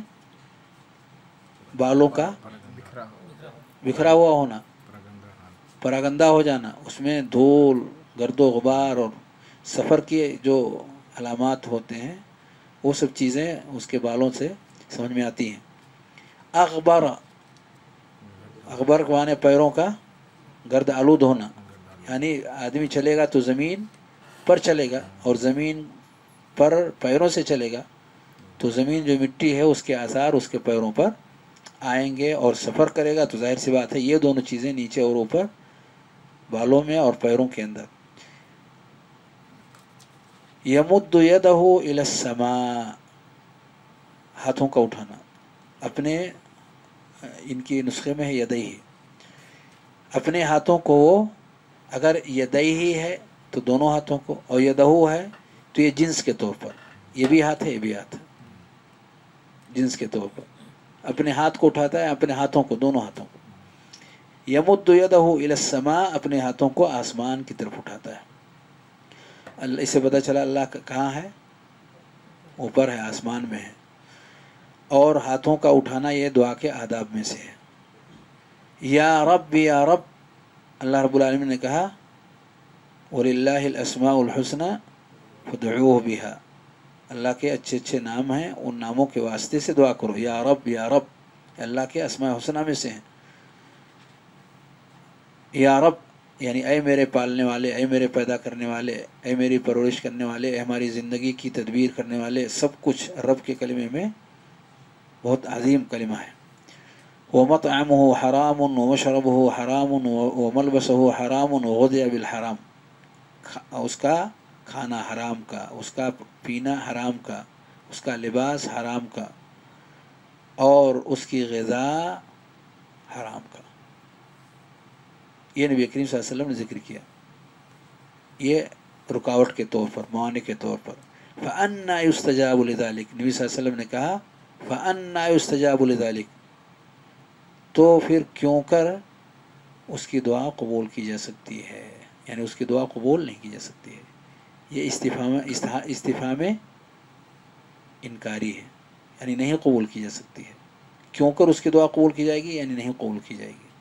بالوں کا بکھرا ہوا ہونا، پراگندہ ہو جانا، اس میں دھول، گرد و غبار اور سفر کی جو علامات ہوتے ہیں وہ سب چیزیں اس کے بالوں سے سمجھ میں آتی ہیں۔ اغبر، اغبر کے معنی پیروں کا گرد آلود ہونا، یعنی آدمی چلے گا تو زمین پر چلے گا، اور زمین پر پیروں سے چلے گا تو زمین جو مٹی ہے اس کے آثار اس کے پیروں پر آئیں گے، اور سفر کرے گا تو ظاہر سی بات ہے یہ دونوں چیزیں نیچے اور اوپر، بالوں میں اور پیروں کے اندر۔ یمد یدہ الی السماء، ہاتھوں کا اٹھانا، اپنے ان کی نسخے میں ہے یدیہ، اپنے ہاتھوں کو وہ اگر یدیہ ہے تو دونوں ہاتھوں کو، اور یدہ ہے تو یہ جنس کے طور پر، یہ بھی ہاتھ ہے یہ بھی ہاتھ ہے، جنس کے طور پر اپنے ہاتھ کو اٹھاتا ہے، اپنے ہاتھوں کو، دونوں ہاتھوں کو۔ یمد یدہ الی السماء، اپنے ہاتھوں کو آسمان کی طرف اٹھاتا ہے۔ اللہ، اس سے پتہ چلا اللہ کہاں ہے، اوپر ہے، آسمان میں ہے۔ اور ہاتھوں کا اٹھانا یہ دعا کے آداب میں سے ہے۔ یا رب یا رب، اللہ رب العالمین نے کہا وَلِلَّهِ الْأَسْمَاءُ الْحُسْنَى فَادْعُوهُ بِهَا، اللہ کے اچھے اچھے نام ہیں، ان ناموں کے واسطے سے دعا کرو۔ یا رب یا رب اللہ کے اسماء حسنہ میں سے ہیں۔ یا رب، یعنی اے میرے پالنے والے، اے میرے پیدا کرنے والے، اے میری پرورش کرنے والے، اے ہماری زندگی کی تدبیر کرنے والے، سب کچھ رب کے کلمے میں بہت عظیم کلمہ ہے۔ وَمَطْعَمُهُ حَرَامٌ وَمَشْرَبُهُ حَرَامٌ وَمَلْبَسُهُ حَرَامٌ وَغُذِيَ بِالْحَرَامِ، اس کا کھانا حرام کا، اس کا پینا حرام کا، اس کا لباس حرام کا، اور اس کی غذا حرام کا۔ یہ نبی کریم صلی اللہ علیہ وسلم نے ذکر کیا، یہ رکاوٹ کے طور پر، معانے کے طور پر۔ فَأَنَّا يُسْتَجَابُ لِذَلِكَ، نبی صلی اللہ علیہ وسلم نے کہا فَأَنَّا يُسْتَجَابُ لِذَلِكَ، تو پھر کیوں کر اس کی دعا قبول کی جا سکتی ہے، یعنی اس کی دعا قبول نہیں کی جا سکتی ہے۔ یہ استفہام استفہام انکاری ہے، یعنی نہیں قبول کی جا سکتی ہے۔ کیوں کر اس کی دعا قبول کی جائے گی، یعنی نہیں قبول کی جائے گی۔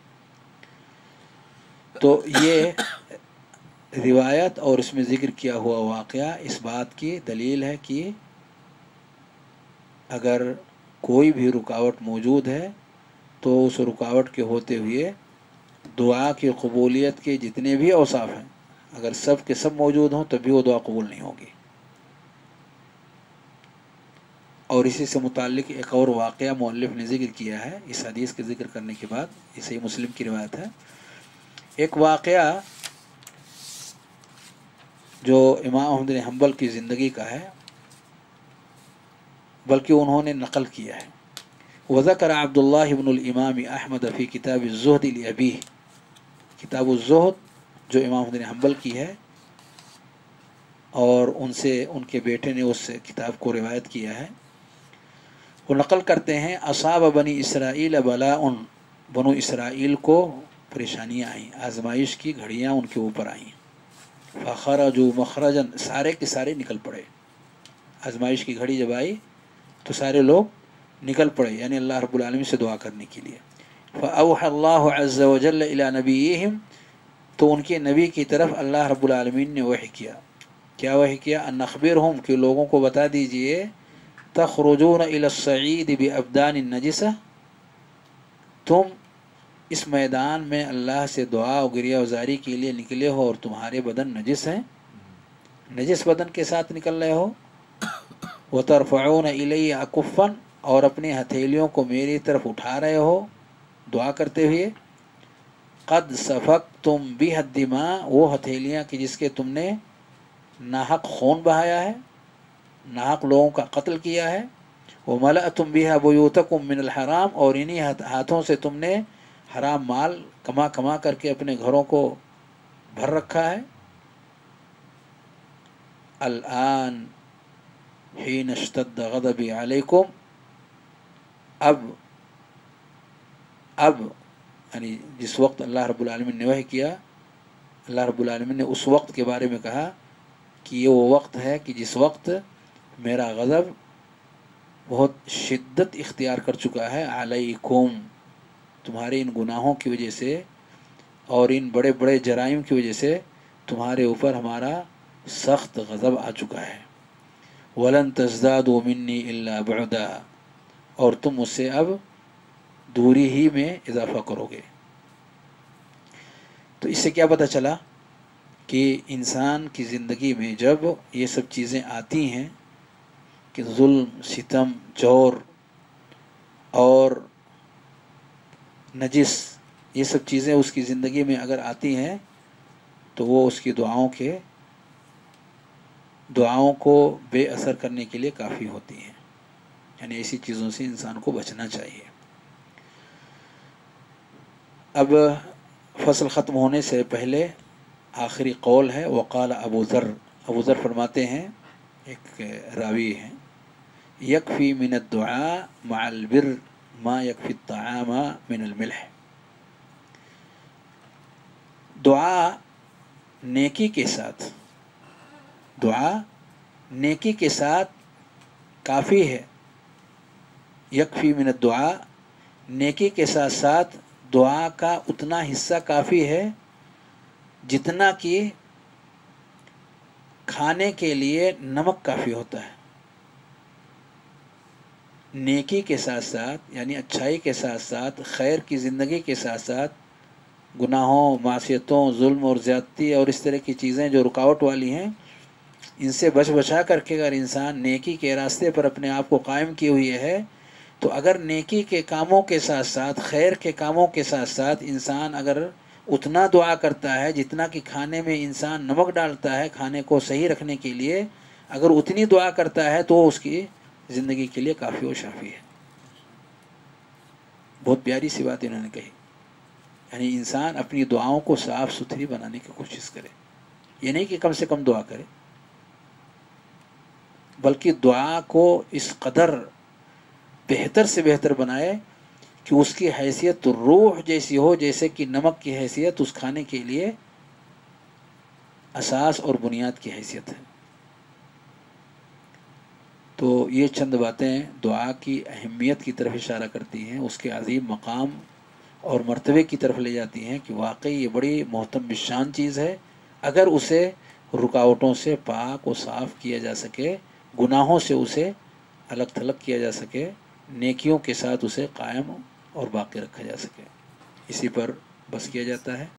تو یہ روایت اور اس میں ذکر کیا ہوا واقعہ اس بات کی دلیل ہے کہ اگر کوئی بھی رکاوٹ موجود ہے تو اس رکاوٹ کے ہوتے ہوئے دعا کی قبولیت کے جتنے بھی اوصاف ہیں، اگر سب کے سب موجود ہوں تب بھی وہ دعا قبول نہیں ہوگی۔ اور اسی سے متعلق ایک اور واقعہ مؤلف نے ذکر کیا ہے اس حدیث کے ذکر کرنے کے بعد، یہ صحیح مسلم کی روایت ہے۔ ایک واقعہ جو امام احمد بن حنبل کی زندگی کا ہے، بلکہ انہوں نے نقل کیا ہے۔ وذکر عبداللہ بن الامام احمد فی کتاب الزہد لابیہ، کتاب الزہد جو امام احمد بن حنبل کی ہے، اور ان سے ان کے بیٹے نے اس کتاب کو روایت کیا ہے۔ وہ نقل کرتے ہیں اصاب بنی اسرائیل بلاء، بنو اسرائیل کو پریشانیاں آئیں، آزمائش کی گھڑیاں ان کے اوپر آئیں۔ فخرجوا مخرجا، سارے کے سارے نکل پڑے۔ آزمائش کی گھڑی جب آئی تو سارے لوگ نکل پڑے، یعنی اللہ رب العالمین سے دعا کرنے کے لیے۔ فأوحى اللہ عز وجل الى نبیہم، تو ان کے نبی کی طرف اللہ رب العالمین نے وحی کیا۔ کیا وحی کیا؟ ان اخبرہم، کہ لوگوں کو بتا دیجئے، تخرجون الى الصعید بابدان النجسہ، تم اس میدان میں اللہ سے دعا و گریہ وزاری کے لیے نکلے ہو اور تمہارے بدن نجس ہیں، نجس بدن کے ساتھ نکل رہے ہو۔ وترفعون الی اکفا، اور اپنی ہتھیلیوں کو میری طرف اٹھا رہے ہو دعا کرتے ہوئے۔ قد سفکتم بها الدماء، وہ ہتھیلیاں کہ جس کے تم نے ناحق خون بہایا ہے، ناحق لوگوں کا قتل کیا ہے۔ وملأتم بها بیوتکم من الحرام، اور انہی ہاتھوں سے تم نے حرام مال کما کما کر کے اپنے گھروں کو بھر رکھا ہے۔ الآن حین اشتد غضبی علیکم، اب اب یعنی جس وقت اللہ رب العالمین نے وحی کیا، اللہ رب العالمین نے اس وقت کے بارے میں کہا کہ یہ وہ وقت ہے کہ جس وقت میرا غضب بہت شدت اختیار کر چکا ہے، علیکم، تمہارے ان گناہوں کی وجہ سے اور ان بڑے بڑے جرائم کی وجہ سے تمہارے اوپر ہمارا سخت غضب آ چکا ہے۔ وَلَن تَزْدَادُوا مِنِّي إِلَّا بُعْدًا، اور تم مجھ سے اب دوری ہی میں اضافہ کرو گے۔ تو اس سے کیا پتہ چلا کہ انسان کی زندگی میں جب یہ سب چیزیں آتی ہیں کہ ظلم، ستم، جور اور نجس، یہ سب چیزیں اس کی زندگی میں اگر آتی ہیں تو وہ اس کی دعاؤں کے دعاؤں کو بے اثر کرنے کے لیے کافی ہوتی ہیں، یعنی ایسی چیزوں سے انسان کو بچنا چاہیے۔ اب فصل ختم ہونے سے پہلے آخری قول ہے، وقال ابو ذر، ابو ذر فرماتے ہیں، ایک راوی ہیں، یکفی من الدعاء مع البر ما یکفی الطعام من الملح، دعا نیکی کے ساتھ دعا نیکی کے ساتھ کافی ہے۔ یکفی من الدعاء، نیکی کے ساتھ ساتھ دعا کا اتنا حصہ کافی ہے جتنا کہ کھانے کے لیے نمک کافی ہوتا ہے۔ نیکی کے ساتھ ساتھ، یعنی اچھائی کے ساتھ ساتھ، خیر کی زندگی کے ساتھ ساتھ گناہوں، معصیتوں، ظلم اور زیادتی اور اس طرح کی چیزیں جو رکاوٹ والی ہیں، ان سے بچ بچا کر کے اگر انسان نیکی کے راستے پر اپنے آپ کو قائم کیے ہوئے ہے، تو اگر نیکی کے کاموں کے ساتھ ساتھ، خیر کے کاموں کے ساتھ ساتھ انسان اگر اتنا دعا کرتا ہے جتنا کہ کھانے میں انسان نمک ڈالتا ہے کھانے کو صحیح رکھنے کے لیے، اگر اتنی دعا کرتا ہے تو اس کی زندگی کے لیے کافی و شافی ہے۔ بہت پیاری سی بات انہوں نے کہی، یعنی انسان اپنی دعاؤں کو صاف ستھری بنانے کی کوشش کرے، یہ نہیں کہ کم سے کم دعا کرے، بلکہ دعا کو اس قدر بہتر سے بہتر بنائے کہ اس کی حیثیت روح جیسی ہو، جیسے کہ نمک کی حیثیت اس کھانے کے لیے اساس اور بنیاد کی حیثیت ہے۔ تو یہ چند باتیں دعا کی اہمیت کی طرف اشارہ کرتی ہیں، اس کے عظیم مقام اور مرتبے کی طرف لے جاتی ہیں کہ واقعی یہ بڑی محتم الشان چیز ہے اگر اسے رکاوٹوں سے پاک و صاف کیا جا سکے، گناہوں سے اسے الگ تھلگ کیا جا سکے، نیکیوں کے ساتھ اسے قائم اور باقی رکھا جا سکے۔ اسی پر بس کیا جاتا ہے۔